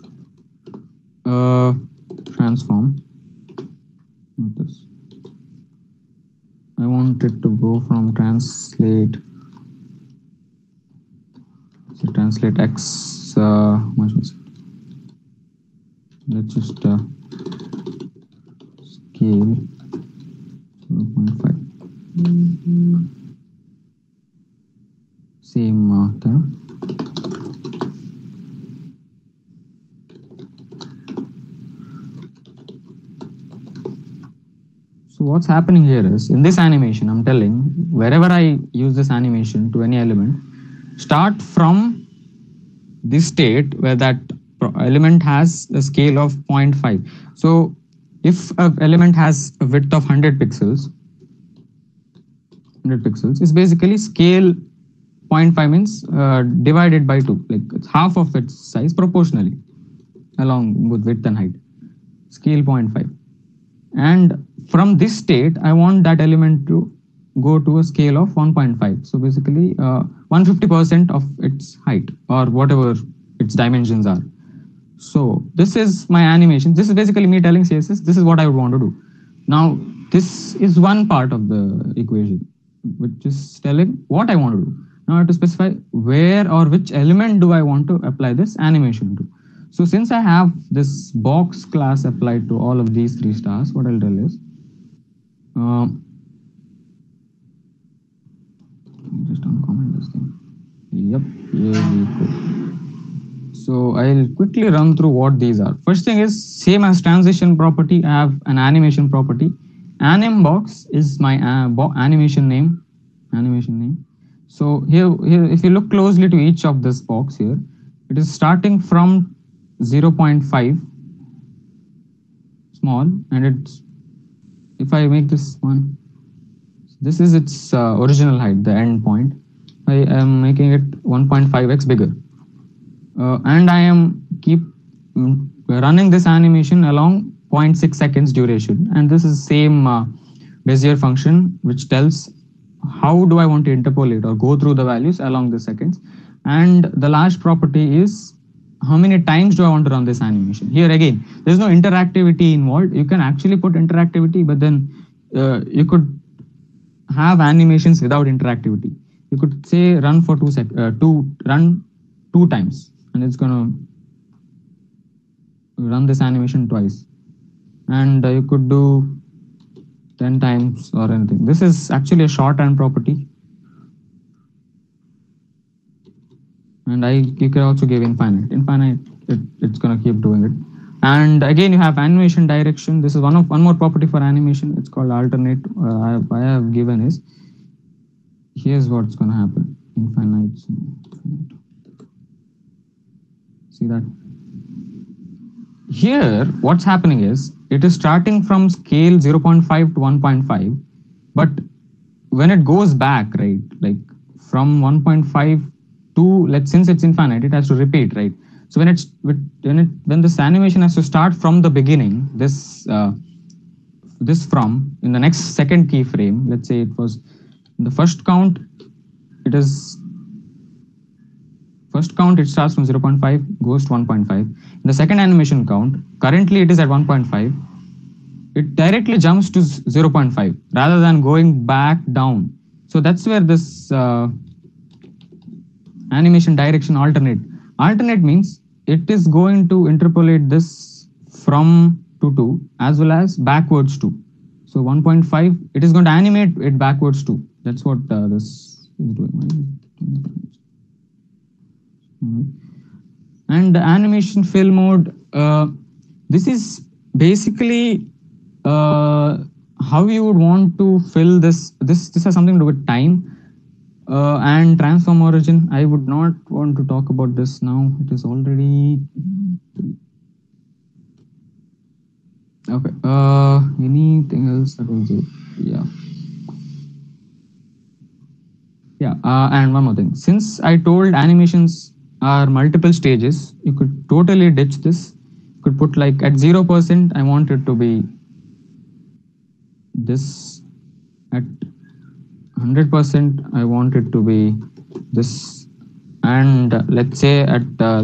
transform. Not this. I want it to go from translate. So translate x. Much was it? Let's just scale 0.5. Same thing. So what's happening here is in this animation, I'm telling wherever I use this animation to any element, start from this state where that element has a scale of 0.5. So if an element has a width of 100 pixels, is basically scale 0.5 means divided by 2, like it's half of its size proportionally along with width and height, scale 0.5. And from this state, I want that element to go to a scale of 1.5. So basically 150% of its height or whatever its dimensions are. So this is my animation. This is basically me telling CSS, this is what I would want to do. Now, this is one part of the equation, which is telling what I want to do. Now I have to specify where or which element do I want to apply this animation to. So since I have this box class applied to all of these 3 stars, what I'll tell is, just uncomment this thing. Yep, here we go. So I'll quickly run through what these are. First thing is same as transition property, I have an animation property. Anim box is my animation name. So here, if you look closely to each of this box here, it is starting from 0.5 small, and it's, if I make this one, this is its original height, the end point. I am making it 1.5x bigger, and I am keep running this animation along 0.6 seconds duration, and this is same Bezier function which tells how do I want to interpolate or go through the values along the seconds. And the last property is how many times do I want to run this animation. Here again, there's no interactivity involved. You can actually put interactivity, but then you could have animations without interactivity. You could say run for run 2 times, and it's gonna run this animation twice. And you could do 10 times or anything. This is actually a shorthand property. And you can also give infinite. It's gonna keep doing it. And again, you have animation direction. This is one more property for animation. It's called alternate. I have given is, here's what's gonna happen. infinite. See that? Here, what's happening is it is starting from scale 0.5 to 1.5, but when it goes back, right, like from 1.5 to, since it's infinite, it has to repeat, right? So when this animation has to start from the beginning, this from in the next second keyframe, let's say it was the first count, it starts from 0.5, goes to 1.5. In the second animation count, currently it is at 1.5. It directly jumps to 0.5 rather than going back down. So that's where this animation direction alternate. Alternate means it is going to interpolate this from to 2 as well as backwards to. So 1.5, it is going to animate it backwards to. That's what this is doing. And the animation fill mode, this is basically how you would want to fill this. This has something to do with time and transform origin. I would not want to talk about this now. It is already okay. Anything else that will do? Yeah. And one more thing. Since I told animations are multiple stages, you could totally ditch this. You could put like at 0%, I want it to be this. At 100%, I want it to be this. And let's say at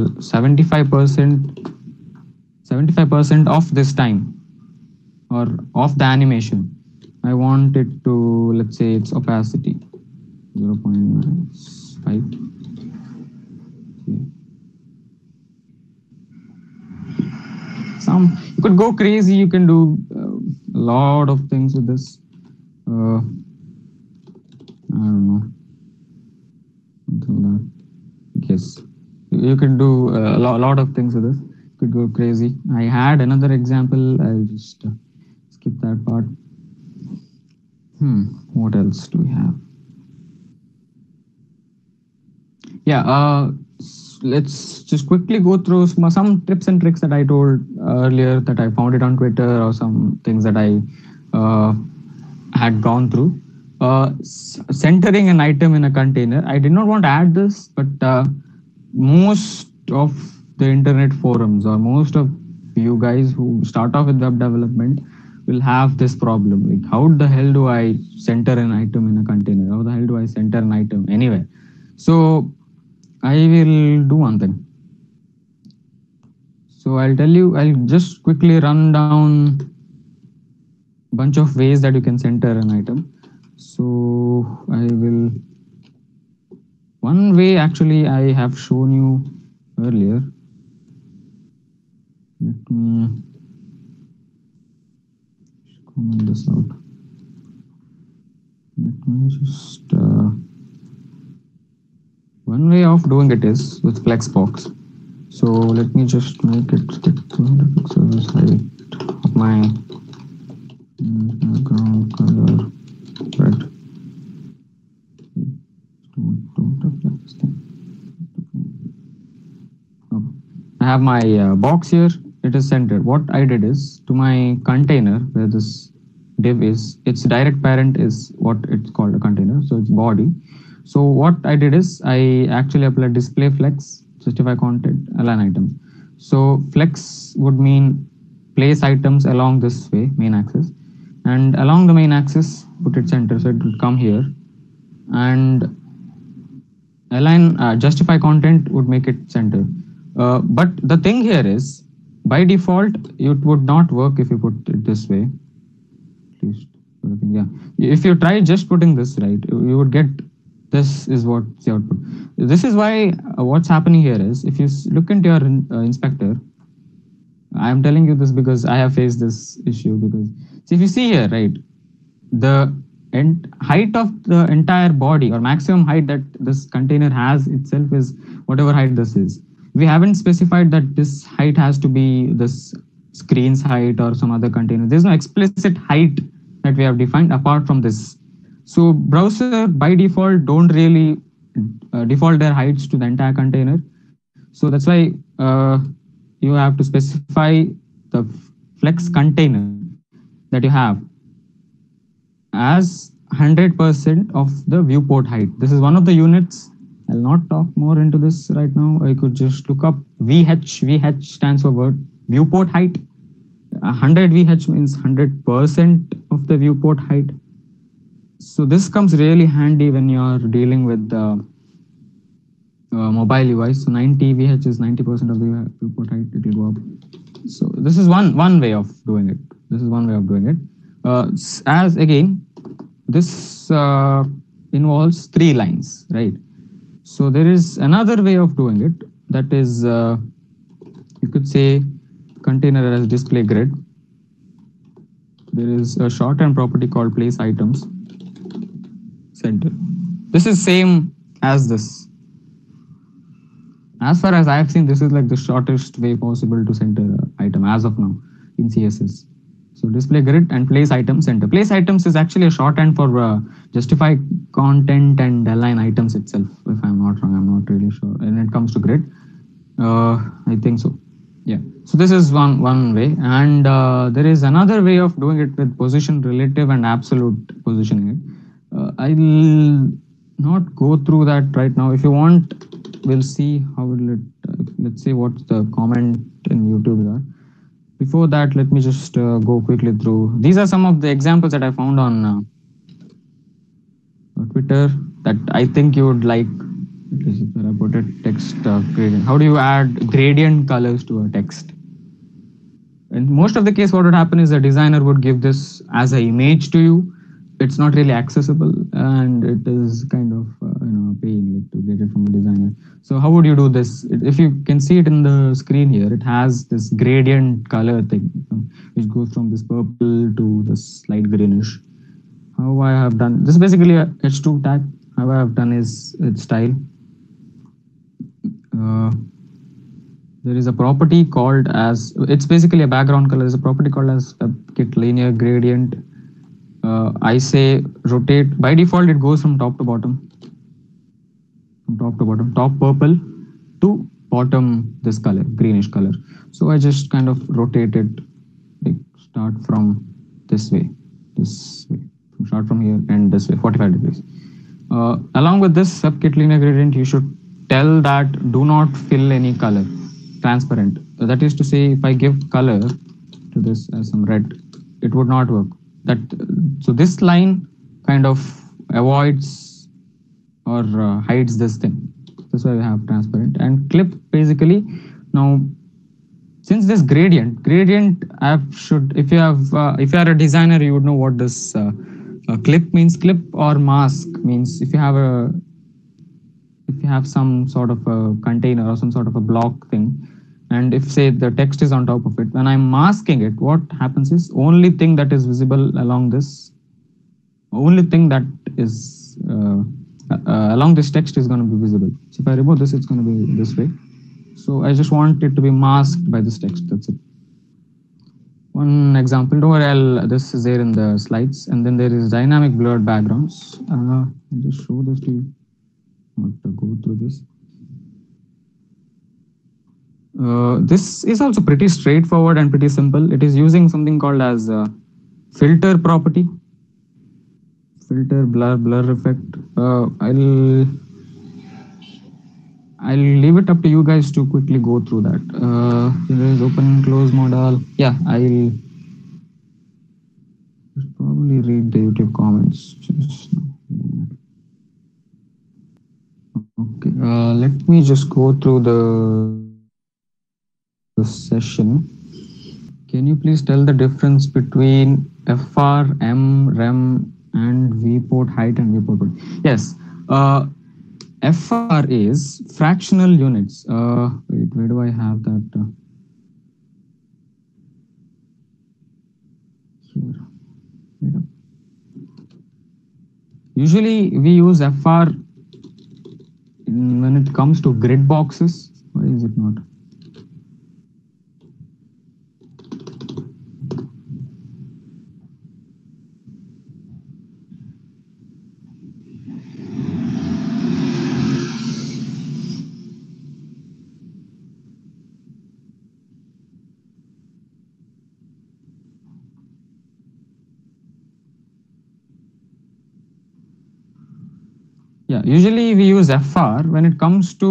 75% of this time or of the animation, I want it to, let's say its opacity 0.5. You could go crazy. You can do a lot of things with this. I don't know. Yes, you could do a lot of things with this. You could go crazy. I had another example. I'll just skip that part. What else do we have? Yeah, let's just quickly go through some tips and tricks that I told earlier, that I found it on Twitter, or some things that I had gone through. Centering an item in a container. I did not want to add this, but most of the internet forums, or most of you guys who start off with web development, will have this problem. Like, how the hell do I center an item in a container? How the hell do I center an item anywhere? So I will do one thing. So I'll tell you, I'll just quickly run down a bunch of ways that you can center an item. So I will, one way actually I have shown you earlier. Let me comment this out. Let me just, one way of doing it is with Flexbox. So let me just make it 200 pixels height of my background color red. I have my box here. It is centered. What I did is, to my container where this div is, its direct parent is what it's called, a container. So it's body. So what I did is I actually applied display flex, justify content, align items. So flex would mean place items along this way, main axis, and along the main axis, put it center. So it would come here, and align, justify content would make it center. But the thing here is, by default, it would not work if you put it this way. At least, yeah. If you try just putting this, right, you would get, this is what's the output. This is why what's happening here is, if you look into your inspector, I'm telling you this because I have faced this issue. Because so if you see here, right, the height of the entire body, or maximum height that this container has itself, is whatever height this is. We haven't specified that this height has to be this screen's height or some other container. There's no explicit height that we have defined apart from this. So browser by default don't really default their heights to the entire container. So that's why you have to specify the flex container that you have as 100% of the viewport height. This is one of the units. I'll not talk more into this right now. I could just look up VH. VH stands for word viewport height. 100 VH means 100% of the viewport height. So this comes really handy when you're dealing with the mobile device. So 90 VH is 90% of the viewport height. It will go up. So this is one way of doing it. This is one way of doing it. As again, this involves 3 lines, right? So there is another way of doing it. That is, you could say container as display grid. There is a shorthand property called place items center. This is same as this. As far as I have seen, this is like the shortest way possible to center an item as of now in CSS. So display grid and place item center. Place items is actually a shorthand for justify content and align items itself. If I'm not wrong, I'm not really sure. When it comes to grid, I think so. Yeah. So this is one way, and there is another way of doing it with position relative and absolute positioning. I'll not go through that right now. If you want, we'll see how will it. Let's see what the comment in YouTube are. Before that, let me just go quickly through. These are some of the examples that I found on Twitter that I think you would like. I put a text gradient. How do you add gradient colors to a text? In most of the case, what would happen is the designer would give this as an image to you. It's not really accessible, and it is kind of pain like, to get it from the designer. So how would you do this? If you can see it in the screen here, it has this gradient color thing, which goes from this purple to this light greenish. How I have done this is basically a H2 tag. How I have done is its style. There is a property called as, it's basically a background color. There's a property called as kit linear gradient. I say rotate. By default, it goes from top to bottom. From top to bottom, top purple to bottom this color, greenish color. So I just kind of rotate it, like start from this way, start from here and this way, 45 degrees. Along with this subkit linear gradient, you should tell that do not fill any color, transparent. That is to say, if I give color to this as some red, it would not work. So this line kind of avoids or hides this thing. That's why we have transparent and clip basically. Now, since this gradient app should, if you are a designer, you would know what this clip means. Clip or mask means if you have some sort of a container or some sort of a block thing, and if say the text is on top of it, when I'm masking it, what happens is only thing that is visible along this, only thing that is along this text is going to be visible. So if I remove this, it's going to be this way. So I just want it to be masked by this text. That's it. One example, don't worry, this is there in the slides. And then there is dynamic blurred backgrounds. I'll just show this to you. Not to go through this. This is also pretty straightforward and pretty simple. It is using something called as filter property. Filter blur effect. I'll leave it up to you guys to quickly go through that. There is open and close modal. Yeah, I'll probably read the YouTube comments. Okay, let me just go through the session. Can you please tell the difference between FR, M, REM, and viewport height and viewport width? Yes. FR is fractional units. Wait, where do I have that? Here. Usually we use FR when it comes to grid boxes. Why is it not? Yeah, usually we use FR when it comes to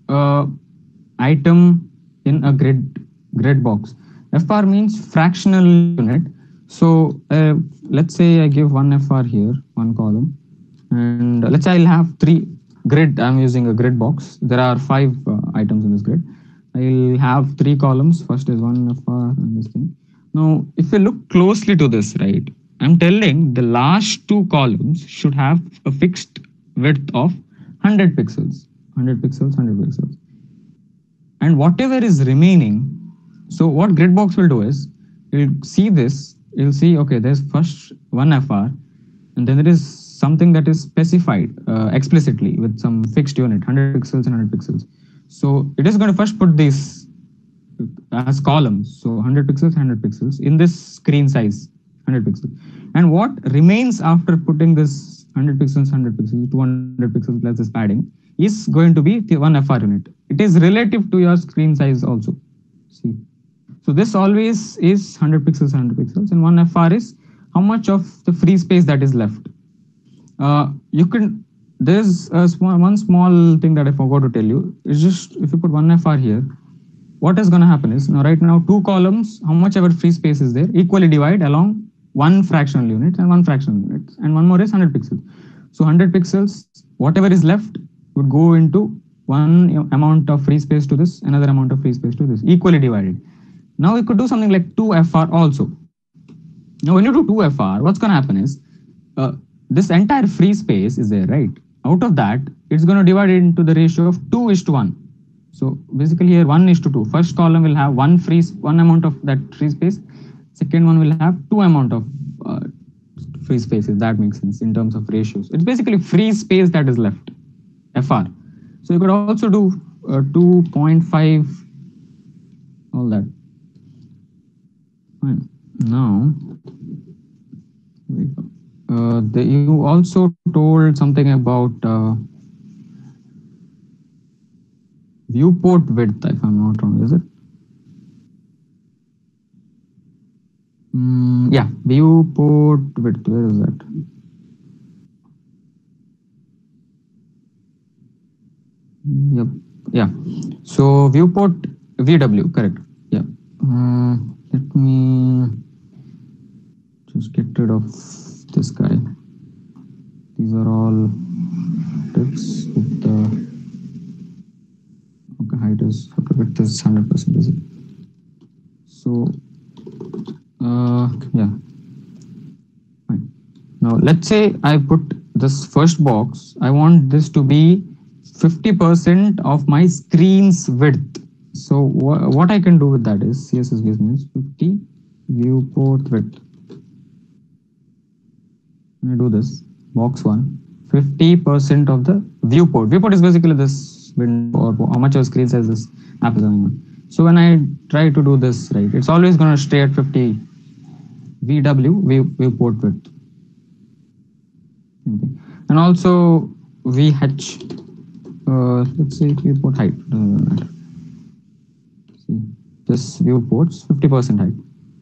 item in a grid box. FR means fractional unit. So let's say I give one FR here, one column, and let's say I'll have three grid. I'm using a grid box. There are five items in this grid. I'll have three columns. First is one FR and this thing. Now, if you look closely to this, right, I'm telling the last two columns should have a fixed width of 100 pixels, 100 pixels, 100 pixels. And whatever is remaining, so what Gridbox will do is, you'll see this, you'll see, okay, there's first one FR, and then there is something that is specified explicitly with some fixed unit, 100 pixels and 100 pixels. So it is going to first put these as columns, so 100 pixels, 100 pixels in this screen size, 100 pixels. And what remains after putting this 100 pixels, 100 pixels, 200 pixels plus this padding is going to be the one FR unit. It is relative to your screen size also. See, so this always is 100 pixels, 100 pixels, and one FR is how much of the free space that is left. You can, there's one small thing that I forgot to tell you. It's just if you put one FR here, what is going to happen is, now right now two columns, how much ever free space is there, equally divide along one fractional unit and one fractional unit, and one more is 100 pixels. So 100 pixels, whatever is left would go into one amount of free space to this, another amount of free space to this, equally divided. Now we could do something like 2FR also. Now when you do 2FR, what's going to happen is, this entire free space is there, right? Out of that, it's going to divide it into the ratio of 2:1. So basically here 1:2. First column will have one amount of that free space. Second one will have two amount of free space, if that makes sense in terms of ratios. It's basically free space that is left, FR. So you could also do 2.5, all that. Fine. Now, you also told something about viewport width, if I'm not wrong, is it? Yeah, viewport width, where is that? Yep, yeah. So viewport VW, correct. Yeah. Let me just get rid of this guy. These are all tips with the okay, height is okay, width is 100%, is it? So yeah, fine. Now let's say I put this first box, I want this to be 50% of my screen's width. So what I can do with that is, CSS gives me 50 viewport width. When I do this, box 1, 50% of the viewport. Viewport is basically this window or how much of screen size this app is running on. So when I try to do this, right, it's always going to stay at 50 viewport width. And also VH, let's say viewport height. See, this viewport's 50% height.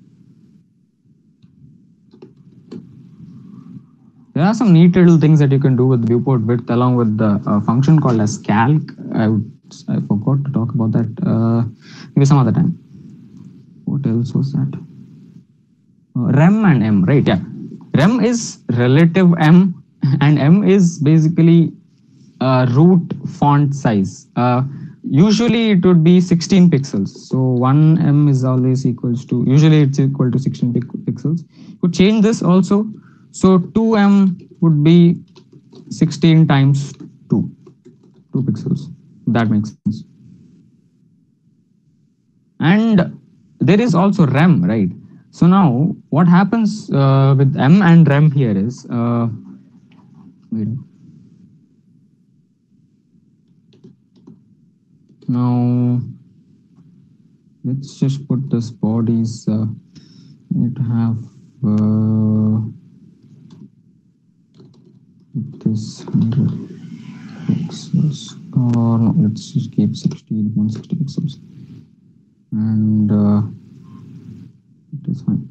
There are some neat little things that you can do with viewport width along with the function called as calc. I forgot to talk about that. Maybe some other time. What else was that? Rem and M, right? Yeah. Rem is relative M, and M is basically root font size. Usually it would be 16 pixels. So 1 M is always equals to, usually it's equal to 16 pixels. You could change this also. So 2M would be 16 times 2 pixels. That makes sense. And there is also rem, right? So now what happens with M and rem here is, wait. Now let's just put this bodies, need to have this 100 pixels, or no, let's just keep 160 pixels, and it is fine.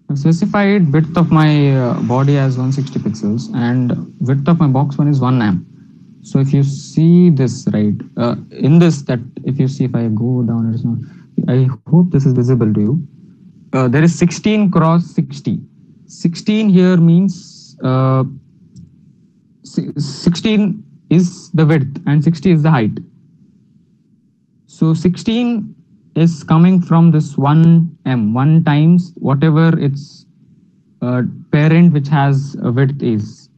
I've specified width of my body as 160 pixels and width of my box one is 1 amp. So if you see this right, in this that if you see if I go down, it's not. I hope this is visible to you. There is 16 cross 60. 16 here means 16 is the width and 60 is the height. So 16 is coming from this 1m, 1 times whatever its parent which has a width is.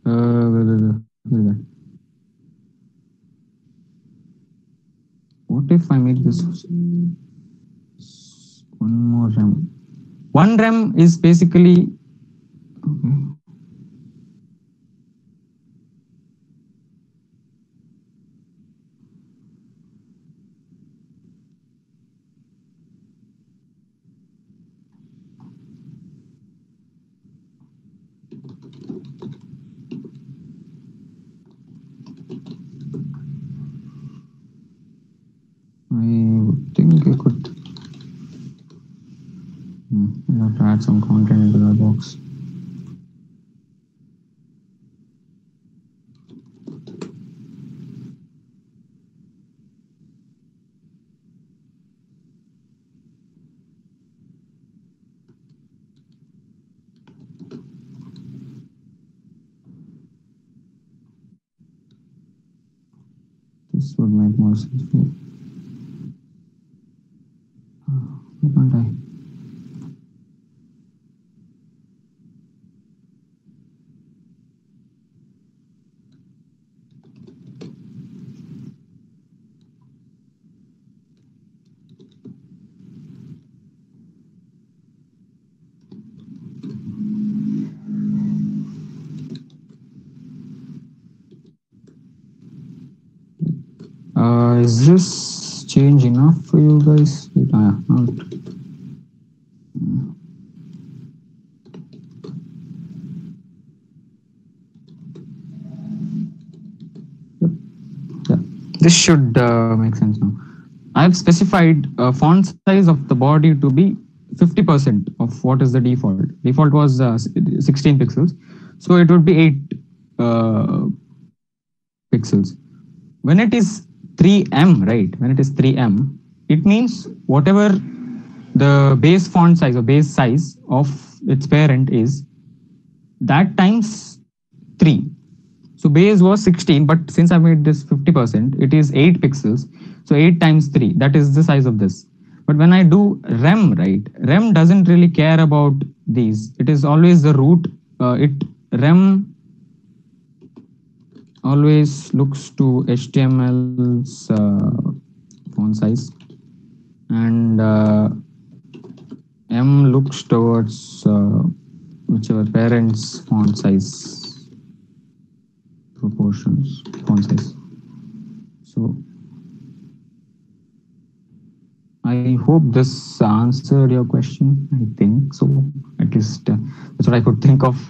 What if I make this one more rem? 1 rem is basically okay. I think I could I'll have to add some content into that box. This would make more sense. Why can't I? Is this change enough for you guys? Not. Yep. Yeah. This should make sense now. I've specified font size of the body to be 50% of what is the default. Default was 16 pixels, so it would be 8 pixels. When it is 3M, right? When it is 3M, it means whatever the base font size or base size of its parent is, that times 3. So base was 16, but since I made this 50%, it is 8 pixels. So 8 times 3, that is the size of this. But when I do rem, right, rem doesn't really care about these. It is always the root. Rem always looks to HTML's font size, and M looks towards whichever parent's font size proportions, font size. So I hope this answered your question. I think so. At least that's what I could think of.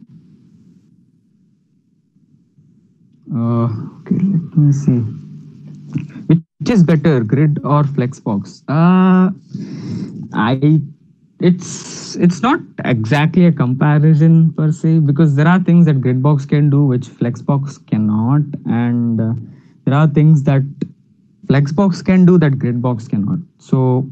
Okay, let me see. Which is better, Grid or Flexbox? It's not exactly a comparison per se, because there are things that Gridbox can do which Flexbox cannot, and there are things that Flexbox can do that Gridbox cannot. So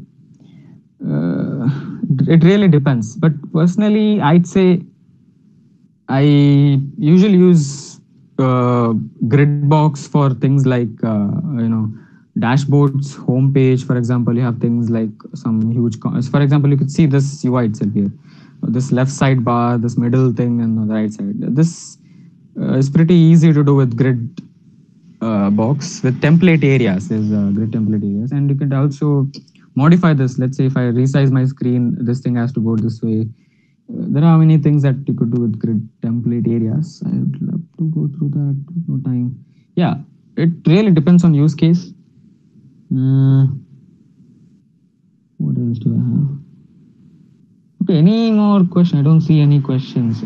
it really depends. But personally, I'd say I usually use Gridbox for things like dashboards, homepage. For example, you have things like some huge. For example, you could see this UI itself here. This left side bar, this middle thing, and on the right side. This is pretty easy to do with Grid box with template areas. There's Grid template areas, and you can also modify this. Let's say if I resize my screen, this thing has to go this way. There are many things that you could do with Grid template areas. I would love to go through that. No time. Yeah, it really depends on use case. What else do I have? Okay, any more questions? I don't see any questions.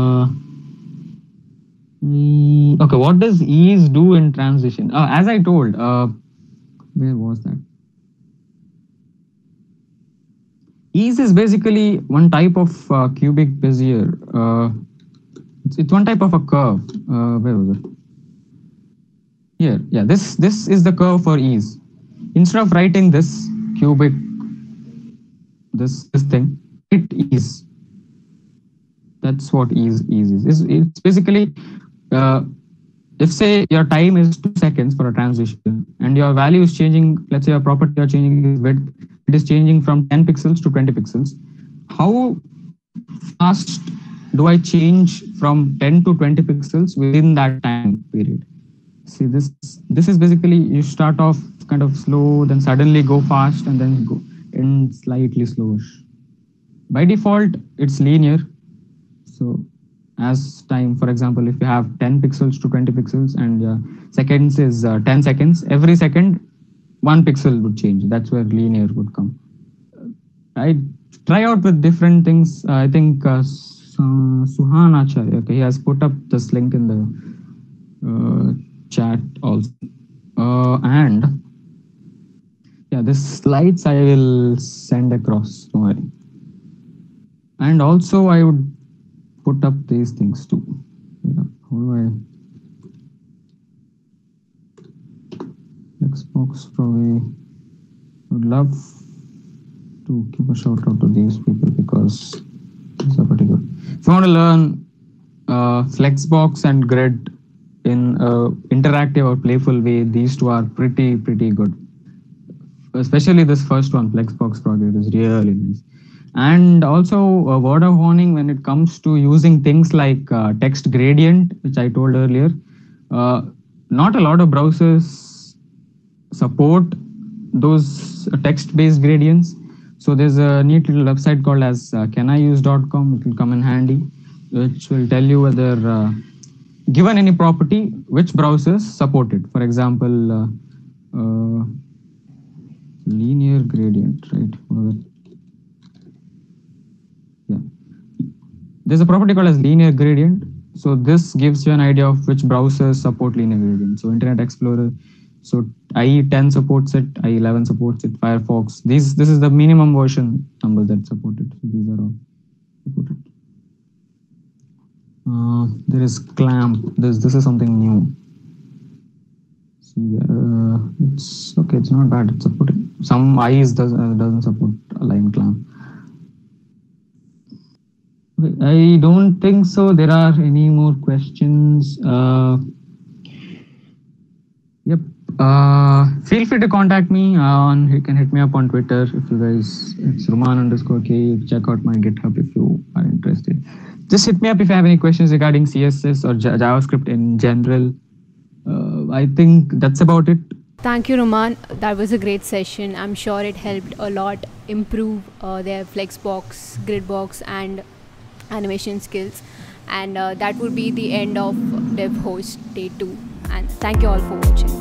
Okay, what does ease do in transition? As I told, where was that? Ease is basically one type of cubic Bezier. It's one type of a curve. Where was it? Here, yeah. This is the curve for ease. Instead of writing this cubic, this thing, it is. That's what ease is. It's basically if say your time is 2 seconds for a transition and your value is changing, let's say your property you're changing is width, it is changing from 10 pixels to 20 pixels. How fast do I change from 10 to 20 pixels within that time period? See, this is basically you start off kind of slow, then suddenly go fast, and then go in slightly slowish. By default, it's linear. So as time, for example, if you have 10 pixels to 20 pixels and seconds is 10 seconds, every second 1 pixel would change. That's where linear would come. I try out with different things. I think Suhan Acharya, okay, he has put up this link in the chat also. And yeah, the slides I will send across. Don't worry. And also I would put up these things too. Yeah, how do I? Xbox probably would love to give a shout out to these people because these are pretty good. If you want to learn Flexbox and Grid in interactive or playful way, these two are pretty good. Especially this first one, Flexbox project, is really nice. And also a word of warning when it comes to using things like text gradient, which I told earlier. Not a lot of browsers support those text-based gradients. So there's a neat little website called as caniuse.com. It will come in handy, which will tell you whether given any property, which browsers support it. For example, linear gradient, right? Yeah, there's a property called as linear gradient. So this gives you an idea of which browsers support linear gradient. So Internet Explorer, so IE 10 supports it, IE 11 supports it, Firefox. This is the minimum version number that supported. So these are all supported. There is clamp. This is something new. See, it's okay. It's not bad. It's supported. Some IEs doesn't support align clamp. Okay, I don't think so. There are any more questions. Yep. Feel free to contact me on. You can hit me up on Twitter if you guys. It's Ruman_K. Check out my GitHub if you are interested. Just hit me up if you have any questions regarding CSS or JavaScript in general. I think that's about it. Thank you, Ruman. That was a great session. I'm sure it helped a lot improve their Flexbox, Gridbox, and animation skills. And that would be the end of DevHost Day 2. And thank you all for watching.